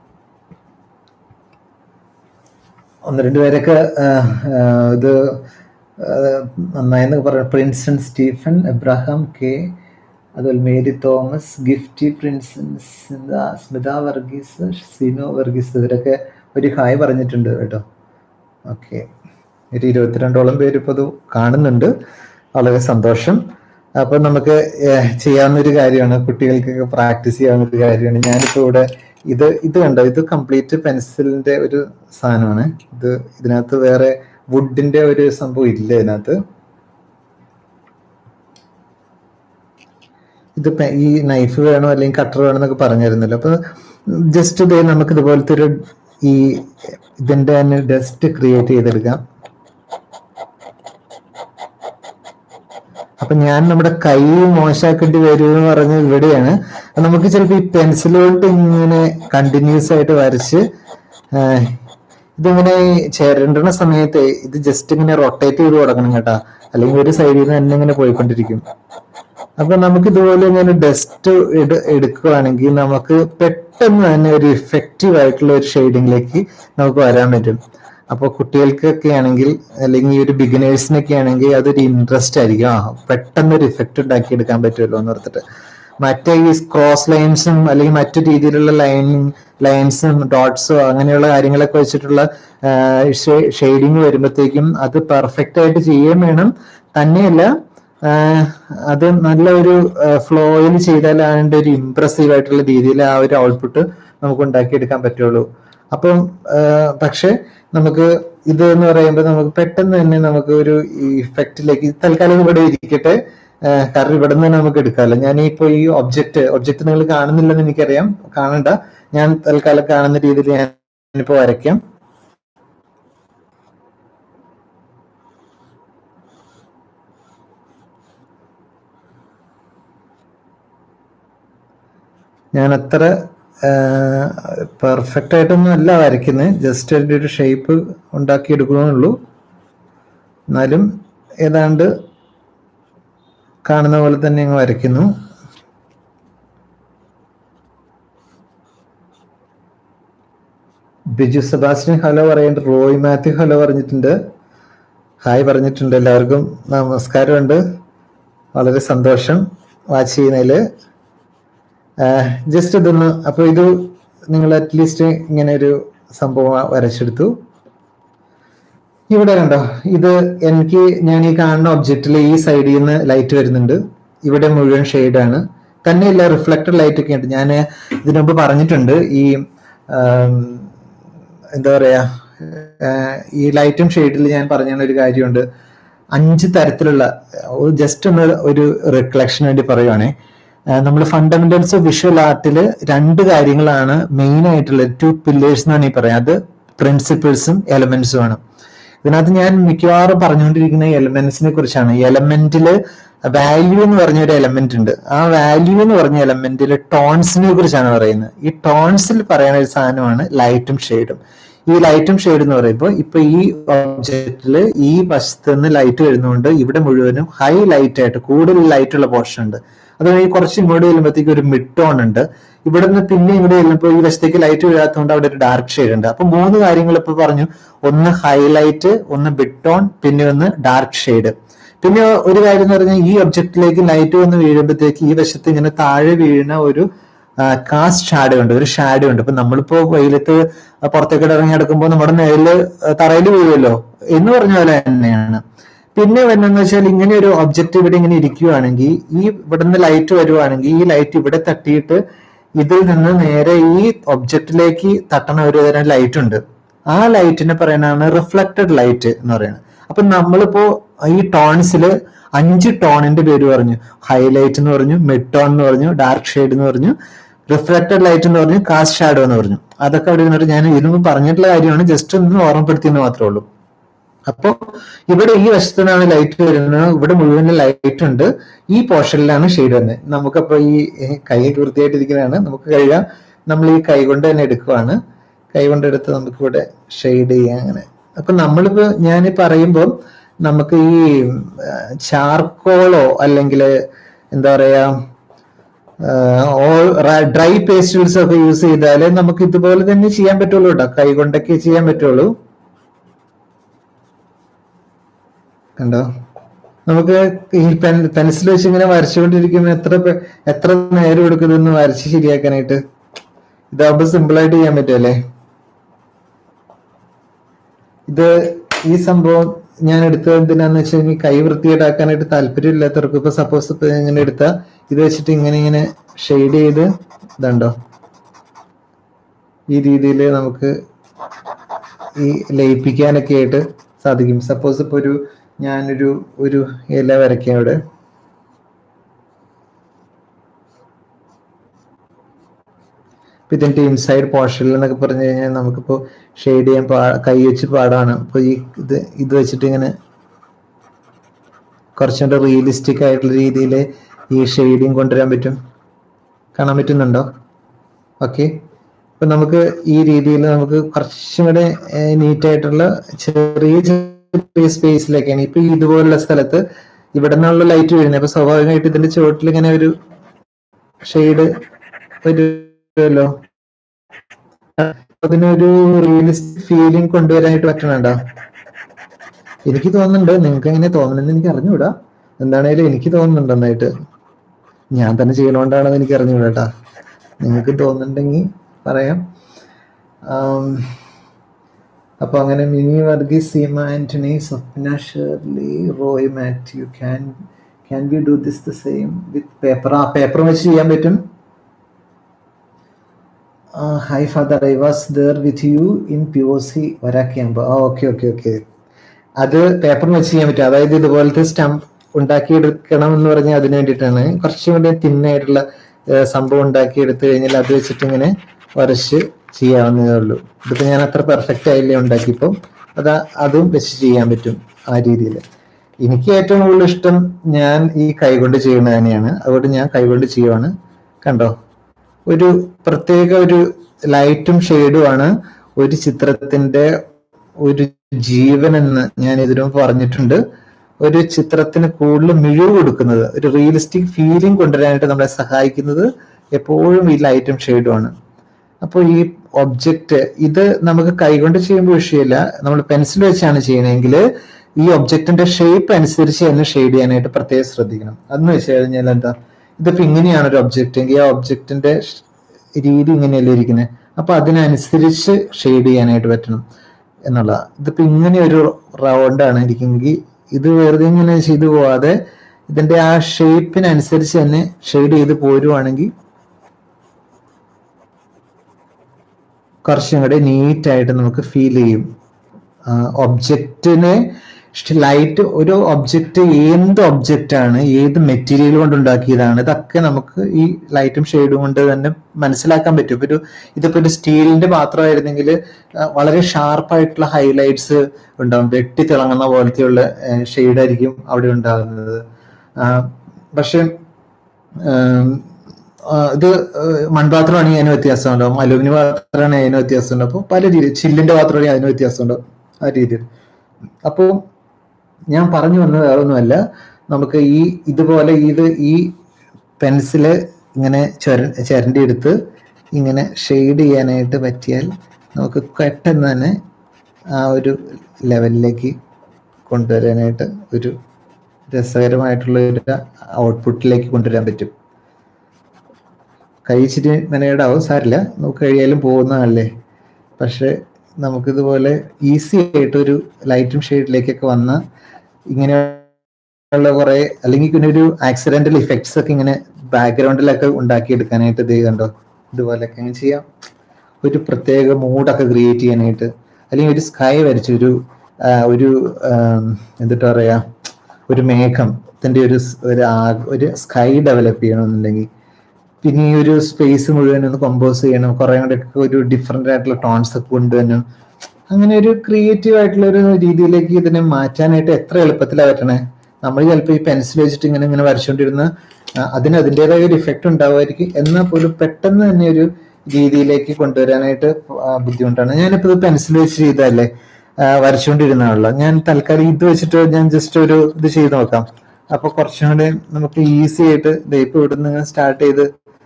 ഒന്ന് രണ്ടുപേരൊക്കെ ഇത് നന്നായെന്ന് പറഞ്ഞു. പ്രിൻസൺ സ്റ്റീഫൻ, എബ്രഹാം കെ, അതുപോലെ മേരി തോമസ്, ഗിഫ്റ്റി പ്രിൻസൺ, സ്മിത വർഗീസ്, സിനോ വർഗീസ്, ഇവരൊക്കെ ഒരു ഹായ് പറഞ്ഞിട്ടുണ്ട് കേട്ടോ. ഓക്കെ, ഒരു ഇരുപത്തിരണ്ടോളം പേര് ഇപ്പോൾ ഇത് കാണുന്നുണ്ട്. വളരെ സന്തോഷം. അപ്പൊ നമുക്ക് ചെയ്യാവുന്നൊരു കാര്യമാണ്, കുട്ടികൾക്കൊക്കെ പ്രാക്ടീസ് ചെയ്യാവുന്നൊരു കാര്യമാണ്. ഞാനിപ്പോ ഇവിടെ ഇത് ഇത് കണ്ടോ, ഇത് കംപ്ലീറ്റ് പെൻസിലിന്റെ ഒരു സാധനമാണ്. ഇത് ഇതിനകത്ത് വേറെ വുഡിന്റെ ഒരു സംഭവം ഇല്ല ഇതിനകത്ത്. ഇത് ഈ നൈഫ് വേണോ അല്ലെങ്കിൽ കട്ടർ വേണോ എന്നൊക്കെ പറഞ്ഞിരുന്നല്ലോ. അപ്പൊ ജസ്റ്റ് ഇതേ നമുക്ക് ഇതുപോലത്തെ ഒരു ഈ ഇതിന്റെ തന്നെ ഡസ്റ്റ് ക്രിയേറ്റ് ചെയ്തെടുക്കാം. അപ്പൊ ഞാൻ നമ്മുടെ കൈ മോശമാക്കേണ്ടി വരുമെന്ന് പറഞ്ഞ ഇവിടെയാണ്. നമുക്ക് ചിലപ്പോൾ ഈ പെൻസിലോട്ട് ഇങ്ങനെ കണ്ടിന്യൂസ് ആയിട്ട് വരച്ച് ഇതിങ്ങനെ ചേരേണ്ടുന്ന സമയത്ത് ഇത് ജസ്റ്റ് ഇങ്ങനെ റൊട്ടേറ്റ് ചെയ്ത് കൊടുക്കണം കേട്ടാ, അല്ലെങ്കിൽ ഒരു സൈഡിൽ നിന്ന് തന്നെ ഇങ്ങനെ പോയിക്കൊണ്ടിരിക്കും. അപ്പൊ നമുക്ക് ഇതുപോലെ ഇങ്ങനെ ഡസ്റ്റ് എടുക്കുകയാണെങ്കിൽ നമുക്ക് പെട്ടെന്ന് തന്നെ ഒരു ഇഫക്റ്റീവ് ആയിട്ടുള്ള ഒരു ഷെയ്ഡിങ്ങിലേക്ക് നമുക്ക് വരാൻ പറ്റും. അപ്പൊ കുട്ടികൾക്കൊക്കെ ആണെങ്കിൽ അല്ലെങ്കിൽ ഒരു ബിഗിനേഴ്സിനൊക്കെ ആണെങ്കിൽ അതൊരു ഇൻട്രസ്റ്റ് ആയിരിക്കും. ആ പെട്ടെന്ന് ഒരു ഇഫക്റ്റ് ഉണ്ടാക്കി എടുക്കാൻ പറ്റുമല്ലോ എന്ന് ഓർത്തിട്ട്. മറ്റേ ഈ ക്രോസ് ലൈൻസും അല്ലെങ്കിൽ മറ്റു രീതിയിലുള്ള ലൈൻ ലൈൻസും ഡോട്ട്സോ അങ്ങനെയുള്ള കാര്യങ്ങളൊക്കെ വെച്ചിട്ടുള്ള ഷെയ്ഡിങ് വരുമ്പോഴത്തേക്കും അത് പെർഫെക്റ്റ് ആയിട്ട് ചെയ്യുകയും വേണം. തന്നെയല്ല അത് നല്ല ഒരു ഫ്ലോയിൽ ചെയ്താൽ അതിൻ്റെ ഒരു ഇംപ്രസീവ് ആയിട്ടുള്ള രീതിയിൽ ആ ഒരു ഔട്ട്പുട്ട് നമുക്ക് ഉണ്ടാക്കിയെടുക്കാൻ പറ്റുള്ളൂ. അപ്പം പക്ഷെ നമുക്ക് ഇത് എന്ന് പറയുമ്പോൾ നമുക്ക് പെട്ടെന്ന് തന്നെ നമുക്ക് ഒരു ഇഫക്റ്റിലേക്ക് തൽക്കാലം ഇവിടെ ഇരിക്കട്ടെ, കാരണം ഇവിടെ നിന്ന് നമുക്ക് എടുക്കാമല്ലോ. ഞാൻ ഇപ്പൊ ഈ ഒബ്ജക്റ്റ് ഒബ്ജക്റ്റ് നിങ്ങൾ കാണുന്നില്ലെന്ന് എനിക്കറിയാം, കാണണ്ട. ഞാൻ തൽക്കാലം കാണുന്ന രീതിയിൽ ഞാൻ ഇപ്പൊ വരയ്ക്കാം. ഞാൻ അത്ര പെർഫെക്റ്റ് ആയിട്ടൊന്നും അല്ല വരയ്ക്കുന്നത്, ജസ്റ്റ് അതിൻ്റെ ഒരു ഷേപ്പ് ഉണ്ടാക്കി എടുക്കണമെന്നുള്ളൂ. എന്നാലും ഏതാണ്ട് കാണുന്ന പോലെ തന്നെ അങ്ങ് വരയ്ക്കുന്നു. ബിജു സെബാസ്റ്റ്യൻ ഹലോ പറയുന്നുണ്ട്. റോയ് മാത്യു ഹലോ പറഞ്ഞിട്ടുണ്ട്, ഹായ് പറഞ്ഞിട്ടുണ്ട്. എല്ലാവർക്കും നമസ്കാരമുണ്ട്, വളരെ സന്തോഷം വാച്ച് ചെയ്യുന്നതിൽ. ജസ്റ്റ് ഇതൊന്ന് അപ്പോൾ ഇത് നിങ്ങൾ അറ്റ്ലീസ്റ്റ് ഇങ്ങനെ ഒരു സംഭവം വരച്ചെടുത്തു. ഇവിടെ കണ്ടോ, ഇത് എനിക്ക് ഞാൻ ഈ കാണുന്ന ഒബ്ജക്റ്റിൽ ഈ സൈഡിൽ നിന്ന് ലൈറ്റ് വരുന്നുണ്ട്, ഇവിടെ മുഴുവൻ ഷെയ്ഡാണ്. തന്നെയല്ല റിഫ്ലക്റ്റഡ് ലൈറ്റ് ഒക്കെ ഉണ്ട്. ഞാൻ ഇതിനു മുമ്പ് പറഞ്ഞിട്ടുണ്ട് ഈ എന്താ പറയാ ഈ ലൈറ്റും ഷെയ്ഡിൽ ഞാൻ പറഞ്ഞ ഒരു കാര്യമുണ്ട്. അഞ്ച് തരത്തിലുള്ള ജസ്റ്റ് ഒന്ന് ഒരു റിഫ്ലക്ഷൻ വേണ്ടി പറയുവാണേ. നമ്മൾ ഫണ്ടമെന്റൽസ് ഓഫ് വിഷ്വൽ ആർട്ടിൽ രണ്ട് കാര്യങ്ങളാണ് മെയിൻ ആയിട്ടുള്ളത്, ടു പില്ലേഴ്സ് എന്നാണ് ഈ പറയാം. അത് പ്രിൻസിപ്പിൾസും എലമെന്റ്സും ആണ്. ഇതിനകത്ത് ഞാൻ മിക്കവാറും പറഞ്ഞുകൊണ്ടിരിക്കുന്ന എലമെന്റ്സിനെ കുറിച്ചാണ്. എലമെന്റില് വാല്യൂ എന്ന് പറഞ്ഞ ഒരു എലമെന്റ് ഉണ്ട്. ആ വാല്യൂ എന്ന് പറഞ്ഞ എലമെന്റിൽ ടോൺസിനെ കുറിച്ചാണ് പറയുന്നത്. ഈ ടോൺസിൽ പറയുന്ന ഒരു സാധനമാണ് ലൈറ്റും ഷെയ്ഡും. ഈ ലൈറ്റും ഷെയ്ഡ് എന്ന് പറയുമ്പോൾ ഇപ്പൊ ഈ ഒബ്ജക്റ്റില് ഈ വശത്ത് നിന്ന് ലൈറ്റ് വരുന്നതുകൊണ്ട് ഇവിടെ മുഴുവനും ഹൈ ലൈറ്റ് ആയിട്ട് കൂടുതൽ ലൈറ്റ് ഉള്ള പോർഷൻ ഉണ്ട്. അതുകൊണ്ട് കുറച്ച് ഇങ്ങോട്ട് ചെല്ലുമ്പോഴത്തേക്ക് ഒരു മിഡ് ടോൺ ഉണ്ട്. ഇവിടെ നിന്ന് പിന്നെ ഇങ്ങോട്ട് ചെല്ലുമ്പോൾ ഈ വശത്തേക്ക് ലൈറ്റ് വീഴാത്തതുകൊണ്ട് അവിടെ ഒരു ഡാർക്ക് ഷെയ്ഡ് ഉണ്ട്. അപ്പൊ മൂന്ന് കാര്യങ്ങൾ ഇപ്പൊ പറഞ്ഞു, ഒന്ന് ഹൈലൈറ്റ്, ഒന്ന് മിഡ് ടോൺ, പിന്നെ ഒന്ന് ഡാർക്ക് ഷെയ്ഡ്. പിന്നെ ഒരു കാര്യം എന്ന് പറഞ്ഞാൽ ഈ ഒബ്ജക്റ്റിലേക്ക് ലൈറ്റ് വന്ന് വീഴുമ്പോഴത്തേക്ക് ഈ വശത്ത് ഇങ്ങനെ താഴെ വീഴുന്ന ഒരു കാസ്റ്റ് ഷാഡോ ഉണ്ട്, ഒരു ഷാഡോ ഉണ്ട്. ഇപ്പൊ നമ്മളിപ്പോ വെയിലത്ത് പുറത്തേക്ക് ഇറങ്ങി നടക്കുമ്പോൾ നമ്മുടെ നേരില് തറയിൽ വീഴുമല്ലോ എന്ന് പറഞ്ഞ പോലെ തന്നെയാണ്. പിന്നെ വരുന്നതെന്ന് വെച്ചാൽ ഇങ്ങനെ ഒരു ഒബ്ജക്റ്റ് ഇവിടെ ഇങ്ങനെ ഇരിക്കുകയാണെങ്കിൽ ഈ ഇവിടെ നിന്ന് ലൈറ്റ് വരുവാണെങ്കിൽ ഈ ലൈറ്റ് ഇവിടെ തട്ടിയിട്ട് ഇതിൽ നിന്ന് നേരെ ഈ ഒബ്ജക്റ്റിലേക്ക് തട്ടണ ഒരു തരം ലൈറ്റ് ഉണ്ട്. ആ ലൈറ്റിനെ പറയുന്നതാണ് റിഫ്ലക്റ്റഡ് ലൈറ്റ് എന്ന് പറയുന്നത്. അപ്പൊ നമ്മളിപ്പോ ഈ ടോൺസില് അഞ്ച് ടോണിന്റെ പേര് പറഞ്ഞു. ഹൈലൈറ്റ് എന്ന് പറഞ്ഞു, മിഡ് ടോൺ എന്ന് പറഞ്ഞു, ഡാർക്ക് ഷെയ്ഡ് എന്ന് പറഞ്ഞു, റിഫ്ലക്റ്റഡ് ലൈറ്റ് എന്ന് പറഞ്ഞു, കാസ്റ്റ് ഷാഡോ എന്ന് പറഞ്ഞു. അതൊക്കെ അവിടെ ഇരുന്നിട്ട് ഞാൻ ഇതിനു പറഞ്ഞിട്ടുള്ള കാര്യമാണ്, ജസ്റ്റ് ഒന്ന് ഓർമ്മപ്പെടുത്തിയെന്ന് മാത്രമേ ഉള്ളൂ. അപ്പോ ഇവിടെ ഈ വശത്തു നിന്നാണ് ലൈറ്റ് വരുന്നത്, ഇവിടെ മുഴുവൻ ലൈറ്റ് ഉണ്ട്, ഈ പോർഷനിലാണ് ഷെയ്ഡ് വരുന്നത്. നമുക്കപ്പോ ഈ കൈ വൃത്തിയായിട്ടിരിക്കുന്നതാണ്, നമുക്ക് കഴിയാം. നമ്മൾ ഈ കൈ കൊണ്ട് തന്നെ എടുക്കുവാണ്, കൈ കൊണ്ടെടുത്ത് നമുക്ക് ഇവിടെ ഷെയ്ഡ് ചെയ്യാം അങ്ങനെ. അപ്പൊ നമ്മളിപ്പോ ഞാൻ പറയുമ്പോൾ നമുക്ക് ഈ ചാർക്കോളോ അല്ലെങ്കിൽ എന്താ പറയാ ഡ്രൈ പേസ്റ്റൽസ് ഒക്കെ യൂസ് ചെയ്താല് നമുക്ക് ഇതുപോലെ തന്നെ ചെയ്യാൻ പറ്റുള്ളൂ കേട്ടോ, കൈ കൊണ്ടൊക്കെ ചെയ്യാൻ പറ്റുള്ളൂ. കണ്ടോ, നമുക്ക് ഈ പെൻ പെൻസിൽ വെച്ച് ഇങ്ങനെ വരച്ചുകൊണ്ടിരിക്കുമ്പോൾ എത്ര എത്ര നേരം എടുക്കുന്നതെന്ന് വരച്ച് ശരിയാക്കാനായിട്ട്. ഇതാകുമ്പോൾ സിമ്പിൾ ആയിട്ട് ചെയ്യാൻ പറ്റുമല്ലേ. ഇത് ഈ സംഭവം ഞാൻ എടുത്തത് എന്തിനാന്ന് വെച്ചാൽ ഈ കൈ വൃത്തികേടാക്കാനായിട്ട് താല്പര്യം ഇല്ലാത്തവർക്ക് ഇപ്പൊ സപ്പോസ് ഇപ്പൊ ഇങ്ങനെ എടുത്ത ഇത് വെച്ചിട്ട് ഇങ്ങനെ ഇങ്ങനെ ഷെയ്ഡ് ചെയ്ത് ഇതുണ്ടോ ഈ രീതിയിൽ നമുക്ക് ഈ ലയിപ്പിക്കാനൊക്കെ ആയിട്ട് സാധിക്കും. സപ്പോസ് ഇപ്പൊ ഒരു ഞാനൊരു ഒരു ഇല വരയ്ക്കാം ഇവിടെ. ഇതിന്റെ ഇൻസൈഡ് പോർഷനിൽ എന്നൊക്കെ പറഞ്ഞു കഴിഞ്ഞാൽ നമുക്കിപ്പോ ഷെയ്ഡ് ചെയ്യാൻ പാ കൈ വെച്ച് പാടാണ്. അപ്പൊ ഈ ഇത് ഇത് വെച്ചിട്ട് ഇങ്ങനെ കുറച്ചുകൂടെ റിയലിസ്റ്റിക് ആയിട്ടുള്ള രീതിയിൽ ഈ ഷെയ്ഡിങ് കൊണ്ടുവരാൻ പറ്റും. കാണാൻ പറ്റുന്നുണ്ടോ? ഓക്കെ, അപ്പൊ നമുക്ക് ഈ രീതിയിൽ നമുക്ക് കുറച്ചും കൂടെ നീറ്റായിട്ടുള്ള ചെറിയ ചെറിയ സ്പേസിലേക്കാണ് ഇപ്പൊ ഇതുപോലുള്ള സ്ഥലത്ത് ഇവിടെ നിന്നുള്ള ലൈറ്റ് വീഴുന്നത്. അപ്പൊ സ്വാഭാവികമായിട്ട് ഇതിന്റെ ചുവട്ടിൽ ഇങ്ങനെ ഒരു ഷെയ്ഡ് വരുമല്ലോ, അതിനൊരു റിയലിസ്റ്റിക് ഫീലിംഗ് കൊണ്ടുവരാനായിട്ട് പറ്റണുണ്ടോ? എനിക്ക് തോന്നുന്നുണ്ട്. നിങ്ങൾക്ക് എങ്ങനെ തോന്നുന്നെന്ന് എനിക്ക് അറിഞ്ഞുകൂടാ, എന്താണേലും എനിക്ക് തോന്നുന്നുണ്ട് നന്നായിട്ട്. ഞാൻ തന്നെ ചെയ്യണോണ്ടാണെന്ന് എനിക്ക് അറിഞ്ഞൂടാ കേട്ടാ. നിങ്ങൾക്ക് തോന്നുന്നുണ്ടെങ്കിൽ പറയാം. അപ്പൊ അങ്ങനെ Mini Varghese, Seema Antony, Swapna Shirley, Roy Mathew, can can we do this the same with paper? ആ പേപ്പർ വെച്ച് ചെയ്യാൻ പറ്റും. Hi father, I was there with you in P O C വരാ ക്യാമ്പ്. ആ ഓക്കെ ഓക്കെ ഓക്കെ. അത് പേപ്പർ വെച്ച് ചെയ്യാൻ പറ്റും. അതായത് ഇതുപോലത്തെ സ്റ്റംപ് ഉണ്ടാക്കിയെടുക്കണം എന്ന് പറഞ്ഞാൽ അതിന് വേണ്ടിയിട്ടാണ്. കുറച്ചും കൂടി തിന്നായിട്ടുള്ള സംഭവം ഉണ്ടാക്കി എടുത്തു കഴിഞ്ഞാൽ അത് വെച്ചിട്ട് ഇങ്ങനെ വരച്ച് ചെയ്യാവുന്നതേ ഉള്ളൂ. ഇതിപ്പോ ഞാൻ അത്ര പെർഫെക്റ്റ് ആയില്ലേ ഉണ്ടാക്കിയപ്പോൾ, അത് അതും വെച്ച് ചെയ്യാൻ പറ്റും ആ രീതിയിൽ. എനിക്ക് ഏറ്റവും കൂടുതൽ ഇഷ്ടം ഞാൻ ഈ കൈകൊണ്ട് ചെയ്യുന്നത് തന്നെയാണ്. അതുകൊണ്ട് ഞാൻ കൈകൊണ്ട് ചെയ്യുവാണ്. കണ്ടോ, ഒരു പ്രത്യേക ഒരു ലൈറ്റും ഷെയ്ഡുമാണ് ഒരു ചിത്രത്തിന്റെ ഒരു ജീവൻ എന്ന് ഞാൻ ഇതിനും പറഞ്ഞിട്ടുണ്ട്. ഒരു ചിത്രത്തിന് കൂടുതൽ മിഴിവ് കൊടുക്കുന്നത്, ഒരു റിയലിസ്റ്റിക് ഫീലിംഗ് കൊണ്ടുവരാനായിട്ട് നമ്മളെ സഹായിക്കുന്നത് എപ്പോഴും ഈ ലൈറ്റും ഷെയ്ഡുമാണ്. അപ്പോൾ ഈ ഒബ്ജക്റ്റ് ഇത് നമുക്ക് കൈകൊണ്ട് ചെയ്യുമ്പോൾ വിഷയമില്ല. നമ്മൾ പെൻസിൽ വെച്ചാണ് ചെയ്യണമെങ്കിൽ ഈ ഒബ്ജക്റ്റിന്റെ ഷേപ്പ് അനുസരിച്ച് തന്നെ ഷെയ്ഡ് ചെയ്യാനായിട്ട് പ്രത്യേകം ശ്രദ്ധിക്കണം. അതെന്ന് വെച്ച് കഴിഞ്ഞാൽ എന്താ, ഇതിപ്പോ ഇങ്ങനെയാണ് ഒരു ഒബ്ജക്റ്റ് എങ്കിൽ ആ ഒബ്ജക്റ്റിന്റെ രീതി ഇങ്ങനെയല്ലേ ഇരിക്കുന്നത്, അപ്പൊ അതിനനുസരിച്ച് ഷെയ്ഡ് ചെയ്യാനായിട്ട് പറ്റണം എന്നുള്ളതാണ്. ഇതിപ്പോ ഇങ്ങനെ ഒരു റൗണ്ടാണ് ഇരിക്കുമെങ്കിൽ ഇത് വെറുതെ ഇങ്ങനെ ചെയ്തു പോവാതെ ഇതിന്റെ ആ ഷേപ്പിനനുസരിച്ച് തന്നെ ഷെയ്ഡ് ചെയ്ത് പോരുവാണെങ്കിൽ കുറച്ചും കൂടെ നീറ്റായിട്ട് നമുക്ക് ഫീൽ ചെയ്യും. ഒബ്ജക്റ്റിനെ ലൈറ്റ്, ഒരു ഒബ്ജക്റ്റ് എന്ത് ഒബ്ജക്റ്റ് ആണ്, ഏത് മെറ്റീരിയൽ കൊണ്ട് ഉണ്ടാക്കിയതാണ്, ഇതൊക്കെ നമുക്ക് ഈ ലൈറ്റും ഷെയ്ഡും കൊണ്ട് തന്നെ മനസ്സിലാക്കാൻ പറ്റും. ഒരു ഇതിപ്പോ ഒരു സ്റ്റീലിന്റെ പാത്രമായിരുന്നെങ്കിൽ വളരെ ഷാർപ്പായിട്ടുള്ള ഹൈലൈറ്റ്സ് ഉണ്ടാവും, വെട്ടി തിളങ്ങുന്ന പോലത്തെയുള്ള ഷെയ്ഡായിരിക്കും അവിടെ ഉണ്ടാകുന്നത്. പക്ഷെ ഇത് മൺപാത്രമാണെങ്കിൽ അതിന് വ്യത്യാസം ഉണ്ടാവും, അലൂമിനിയം പാത്രമാണെങ്കിൽ അതിന് വ്യത്യാസം ഉണ്ടാവും. അപ്പോൾ പല രീതിയിൽ, ചില്ലിന്റെ പാത്രമാണെങ്കിൽ അതിന് വ്യത്യാസം ഉണ്ടാവും ആ രീതിയിൽ. അപ്പോൾ ഞാൻ പറഞ്ഞു വന്നത് വേറൊന്നുമല്ല, നമുക്ക് ഈ ഇതുപോലെ ഇത് ഈ പെൻസില് ഇങ്ങനെ ചൊര ചിരണ്ടി എടുത്ത് ഇങ്ങനെ ഷെയ്ഡ് ചെയ്യാനായിട്ട് പറ്റിയാൽ നമുക്ക് പെട്ടെന്ന് തന്നെ ആ ഒരു ലെവലിലേക്ക് കൊണ്ടുവരാനായിട്ട് ഒരു രസകരമായിട്ടുള്ള ഒരു ഔട്ട്പുട്ടിലേക്ക് കൊണ്ടുവരാൻ പറ്റും. കൈ ഇച്ചിരി മെനയുടെ സാരില്ല, നമുക്ക് കഴിയാലും പോകുന്നതല്ലേ. പക്ഷെ നമുക്കിതുപോലെ ഈസി ആയിട്ട് ഒരു ലൈറ്റും ഷെയ്ഡിലേക്കൊക്കെ വന്ന ഇങ്ങനെയുള്ള കുറെ, അല്ലെങ്കിൽ പിന്നെ ഒരു ആക്സിഡന്റൽ ഇഫക്ട്സ് ഒക്കെ ഇങ്ങനെ ബാക്ക്ഗ്രൗണ്ടിലൊക്കെ ഉണ്ടാക്കിയെടുക്കാനായിട്ട് ഇത് കണ്ടോ, ഇതുപോലെയൊക്കെ അങ്ങനെ ചെയ്യാം. ഒരു പ്രത്യേക മൂഡൊക്കെ ക്രിയേറ്റ് ചെയ്യാനായിട്ട്, അല്ലെങ്കിൽ ഒരു സ്കൈ വരച്ച് ഒരു ഒരു എന്നിട്ട് പറയാ ഒരു മേഘത്തിന്റെ ഒരു ഒരു സ്കൈ ഡെവലപ്പ് ചെയ്യണമെന്നുണ്ടെങ്കിൽ, പിന്നെ ഈ ഒരു സ്പേസ് മുഴുവൻ ഒന്ന് കമ്പോസ് ചെയ്യണം, കുറെ കൂടെ ഒരു ഡിഫറെന്റ് ആയിട്ടുള്ള ടോൺസ് ഒക്കെ കൊണ്ടുവരണം. അങ്ങനെ ഒരു ക്രിയേറ്റീവ് ആയിട്ടുള്ള ഒരു രീതിയിലേക്ക് ഇതിനെ മാറ്റാനായിട്ട് എത്ര എളുപ്പത്തിലാണ് പറ്റണേ. നമ്മൾ ചിലപ്പോൾ ഈ പെൻസിൽ വെച്ചിട്ട് ഇങ്ങനെ ഇങ്ങനെ വരച്ചുകൊണ്ടിരുന്ന അതിന് അതിൻ്റെതായ ഒരു ഇഫക്റ്റ് ഉണ്ടാവുമായിരിക്കും, എന്നാൽ പോലും പെട്ടെന്ന് തന്നെ ഒരു രീതിയിലേക്ക് കൊണ്ടുവരാനായിട്ട് ബുദ്ധിമുട്ടാണ്. ഞാനിപ്പോൾ ഇത് പെൻസിൽ വെച്ച് ചെയ്തതല്ലേ വരച്ചുകൊണ്ടിരുന്നാണല്ലോ, ഞാൻ തൽക്കാലം ഇത് വെച്ചിട്ട് ഞാൻ ജസ്റ്റ് ഒരു ഇത് ചെയ്ത് നോക്കാം. അപ്പൊ കുറച്ചും കൂടെ നമുക്ക് ഈസി ആയിട്ട് ഇപ്പൊ ഇവിടെ നിന്ന് സ്റ്റാർട്ട് ചെയ്ത്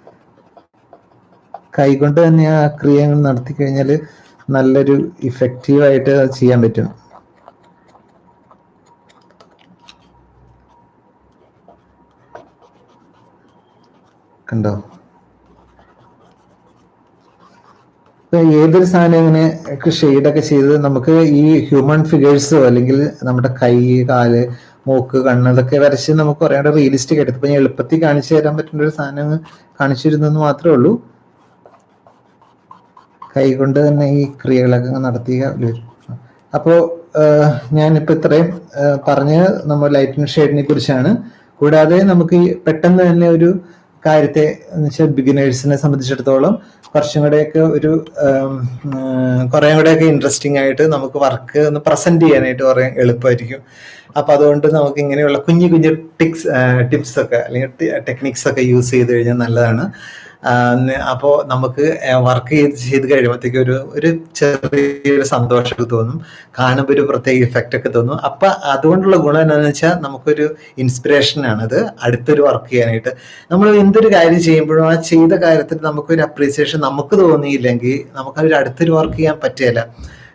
കൈകൊണ്ട് തന്നെ ആ ക്രിയകൾ നടത്തി കഴിഞ്ഞാൽ നല്ലൊരു ഇഫക്റ്റീവായിട്ട് അത് ചെയ്യാൻ പറ്റും. കണ്ടോ, ഇപ്പൊ ഏതൊരു സാധനം ഇങ്ങനെ ഷെയ്ഡൊക്കെ ചെയ്ത് നമുക്ക് ഈ ഹ്യൂമൻ ഫിഗേഴ്സോ അല്ലെങ്കിൽ നമ്മുടെ കൈ, കാല്, മൂക്ക്, കണ്ണ് ഇതൊക്കെ വരച്ച് നമുക്ക് കുറേ കൂടെ റിയലിസ്റ്റിക് ആയിട്ട് ഇപ്പൊ ഞാൻ എളുപ്പത്തിൽ കാണിച്ചു തരാൻ പറ്റുന്ന ഒരു സാധനം കാണിച്ചിരുന്നെന്ന് മാത്രമേ ഉള്ളൂ. കൈകൊണ്ട് തന്നെ ഈ ക്രിയകളൊക്കെ നടത്തിയ. അപ്പോൾ ഞാനിപ്പോ ഇത്രയും പറഞ്ഞ് നമ്മൾ ലൈറ്റിംഗ് ഷെയ്ഡിനെ കുറിച്ചാണ്. കൂടാതെ നമുക്ക് ഈ പെട്ടെന്ന് തന്നെ ഒരു കാര്യത്തെ എന്ന് വെച്ചാൽ ബിഗിനേഴ്സിനെ സംബന്ധിച്ചിടത്തോളം കുറച്ചും കൂടെയൊക്കെ ഒരു കുറേ കൂടെയൊക്കെ ഇൻട്രസ്റ്റിംഗ് ആയിട്ട് നമുക്ക് വർക്ക് ഒന്ന് പ്രസന്റ് ചെയ്യാനായിട്ട് കുറേ എളുപ്പമായിരിക്കും. അപ്പൊ അതുകൊണ്ട് നമുക്ക് ഇങ്ങനെയുള്ള കുഞ്ഞു കുഞ്ഞു ടിക്സ് ടിപ്സ് ഒക്കെ അല്ലെങ്കിൽ ടെക്നിക്സ് ഒക്കെ യൂസ് ചെയ്ത് കഴിഞ്ഞാൽ നല്ലതാണ്. അപ്പോൾ നമുക്ക് വർക്ക് ചെയ്ത് ചെയ്ത് കഴിയുമ്പോഴത്തേക്ക് ഒരു ഒരു ചെറിയൊരു സന്തോഷമൊക്കെ തോന്നും, കാണുമ്പോൾ ഒരു പ്രത്യേക ഇഫക്റ്റ് ഒക്കെ തോന്നും. അപ്പൊ അതുകൊണ്ടുള്ള ഗുണം എന്താണെന്ന് വെച്ചാൽ നമുക്കൊരു ഇൻസ്പിറേഷനാണ് അത് അടുത്തൊരു വർക്ക് ചെയ്യാനായിട്ട്. നമ്മൾ എന്തൊരു കാര്യം ചെയ്യുമ്പോഴും ആ ചെയ്ത കാര്യത്തിൽ നമുക്കൊരു അപ്രീസിയേഷൻ നമുക്ക് തോന്നിയില്ലെങ്കിൽ നമുക്കൊരു അടുത്തൊരു വർക്ക് ചെയ്യാൻ പറ്റില്ല.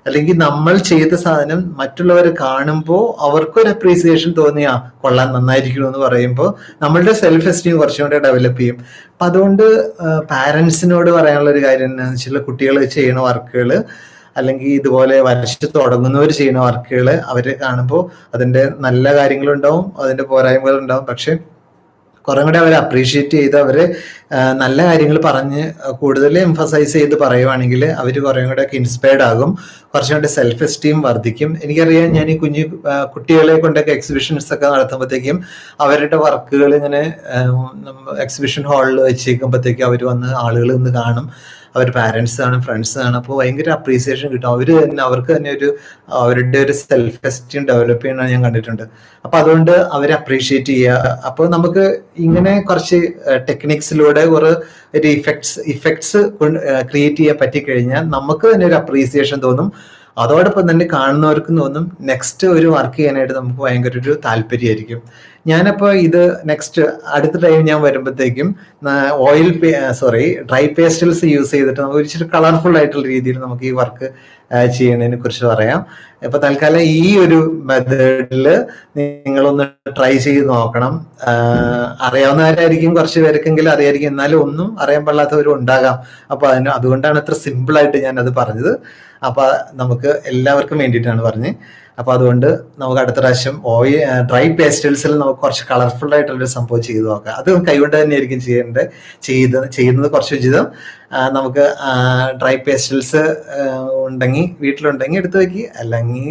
അല്ലെങ്കിൽ നമ്മൾ ചെയ്ത സാധനം മറ്റുള്ളവർ കാണുമ്പോൾ അവർക്കൊരു അപ്രീസിയേഷൻ തോന്നിയാ കൊള്ളാൻ നന്നായിരിക്കും എന്ന് പറയുമ്പോൾ നമ്മളുടെ സെൽഫ് എസ്റ്റീം കുറച്ചുകൂടെ ഡെവലപ്പ് ചെയ്യും. അപ്പൊ അതുകൊണ്ട് പാരന്റ്സിനോട് പറയാനുള്ള ഒരു കാര്യം എന്താണെന്ന് വെച്ചാൽ കുട്ടികൾ ചെയ്യുന്ന വർക്കുകൾ അല്ലെങ്കിൽ ഇതുപോലെ വരച്ച് തുടങ്ങുന്നവർ ചെയ്യുന്ന വർക്കുകൾ അവർ കാണുമ്പോൾ അതിന്റെ നല്ല കാര്യങ്ങളുണ്ടാവും, അതിന്റെ പോരായ്മകളുണ്ടാവും. പക്ഷെ കുറെ കൂടെ അവരെ അപ്രീഷിയേറ്റ് ചെയ്ത് അവര് നല്ല കാര്യങ്ങൾ പറഞ്ഞ് കൂടുതൽ എംഫസൈസ് ചെയ്ത് പറയുവാണെങ്കിൽ അവർ കുറെ കൂടെ ഒക്കെ ഇൻസ്പയർഡ് ആകും, കുറച്ചും കൂടെ സെൽഫ് എസ്റ്റീം വർദ്ധിക്കും. എനിക്കറിയാം, ഞാൻ ഈ കുഞ്ഞു കുട്ടികളെ കൊണ്ടൊക്കെ എക്സിബിഷൻസ് ഒക്കെ നടത്തുമ്പോഴത്തേക്കും അവരുടെ വർക്കുകൾ ഇങ്ങനെ എക്സിബിഷൻ ഹാളിൽ വെച്ചേക്കുമ്പോഴത്തേക്കും അവർ വന്ന് ആളുകൾ ഇന്ന് കാണും, അവർ പാരന്റ്സ് ആണ്, ഫ്രണ്ട്സ് ആണ്. അപ്പോൾ ഭയങ്കര അപ്രീസിയേഷൻ കിട്ടും. അവർ തന്നെ അവർക്ക് തന്നെ ഒരു അവരുടെ ഒരു സെൽഫ് എസ്റ്റീം ഡെവലപ്പ് ചെയ്യണമെന്ന് ഞാൻ കണ്ടിട്ടുണ്ട്. അപ്പൊ അതുകൊണ്ട് അവരെ അപ്രീഷിയേറ്റ് ചെയ്യുക. അപ്പോൾ നമുക്ക് ഇങ്ങനെ കുറച്ച് ടെക്നിക്സിലൂടെ ഒരു ഒരു ഇഫക്ട്സ് ഇഫക്ട്സ് ക്രിയേറ്റ് ചെയ്യാൻ പറ്റിക്കഴിഞ്ഞാൽ നമുക്ക് തന്നെ ഒരു അപ്രീസിയേഷൻ തോന്നും. അതോടൊപ്പം തന്നെ കാണുന്നവർക്കും തോന്നും നെക്സ്റ്റ് ഒരു വർക്ക് ചെയ്യാനായിട്ട് നമുക്ക് ഭയങ്കര ഒരു താല്പര്യമായിരിക്കും. ഞാനപ്പോൾ ഇത് നെക്സ്റ്റ് അടുത്ത ടൈം ഞാൻ വരുമ്പോഴത്തേക്കും oil sorry dry pastels use ചെയ്തിട്ട് നമുക്ക് ഇച്ചിരി കളർഫുൾ ആയിട്ടുള്ള രീതിയിൽ നമുക്ക് ഈ വർക്ക് ചെയ്യുന്നതിനെ കുറിച്ച് പറയാം. ഇപ്പൊ തൽക്കാലം ഈ ഒരു മെത്തേഡിൽ നിങ്ങളൊന്ന് ട്രൈ ചെയ്ത് നോക്കണം. അറിയാവുന്നവരായിരിക്കും കുറച്ച് പേർക്കെങ്കിലും അറിയായിരിക്കും, എന്നാലും ഒന്നും അറിയാൻ പാടില്ലാത്തവരും ഉണ്ടാകാം. അപ്പൊ അതിന് അതുകൊണ്ടാണ് ഇത്ര സിമ്പിൾ ആയിട്ട് ഞാൻ അത് പറഞ്ഞത്. അപ്പൊ നമുക്ക് എല്ലാവർക്കും വേണ്ടിയിട്ടാണ് പറഞ്ഞത്. അപ്പൊ അതുകൊണ്ട് നമുക്ക് അടുത്ത പ്രാവശ്യം ഓയിൽ ഡ്രൈ പേസ്റ്റൽസിൽ നമുക്ക് കുറച്ച് കളർഫുൾ ആയിട്ടുള്ളൊരു സംഭവം ചെയ്ത് നോക്കാം. അത് കൈകൊണ്ട് തന്നെയായിരിക്കും ചെയ്യേണ്ടത്. ചെയ്ത് ചെയ്യുന്നത് കുറച്ച് ഉചിതം. നമുക്ക് ഡ്രൈ പേസ്റ്റൽസ് ഉണ്ടെങ്കിൽ വീട്ടിലുണ്ടെങ്കിൽ എടുത്ത് വെക്കി, അല്ലെങ്കിൽ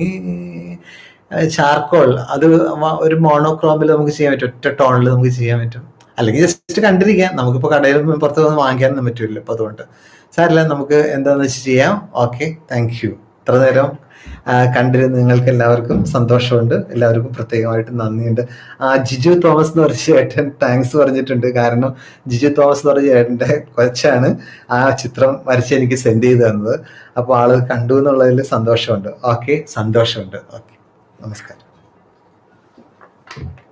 ചാർക്കോൾ അത് ഒരു മോണോക്രോമിൽ നമുക്ക് ചെയ്യാൻ പറ്റും, ഒറ്റ ടോണിൽ നമുക്ക് ചെയ്യാൻ പറ്റും. അല്ലെങ്കിൽ ജസ്റ്റ് കണ്ടിരിക്കാം. നമുക്കിപ്പോൾ കടയിൽ പുറത്ത് വന്ന് വാങ്ങിക്കാനൊന്നും പറ്റില്ല. അപ്പൊ അതുകൊണ്ട് സാരല്ല, നമുക്ക് എന്താന്ന് വെച്ച് ചെയ്യാം. Okay, thank you. ഇത്ര നേരം കണ്ടിരുന്ന നിങ്ങൾക്ക് എല്ലാവർക്കും സന്തോഷമുണ്ട്. എല്ലാവർക്കും പ്രത്യേകമായിട്ട് നന്ദിയുണ്ട്. ആ ജിജു തോമസ് എന്ന് പറഞ്ഞ ചേട്ടൻ താങ്ക്സ് പറഞ്ഞിട്ടുണ്ട്. കാരണം ജിജു തോമസ് എന്ന് പറഞ്ഞ ചേട്ടൻ്റെ കൊച്ചാണ് ആ ചിത്രം വരച്ച് എനിക്ക് സെൻഡ് ചെയ്ത് തന്നത്. അപ്പോൾ ആള് കണ്ടു എന്നുള്ളതിൽ സന്തോഷമുണ്ട്. ഓക്കെ, സന്തോഷമുണ്ട്. ഓക്കെ, നമസ്കാരം.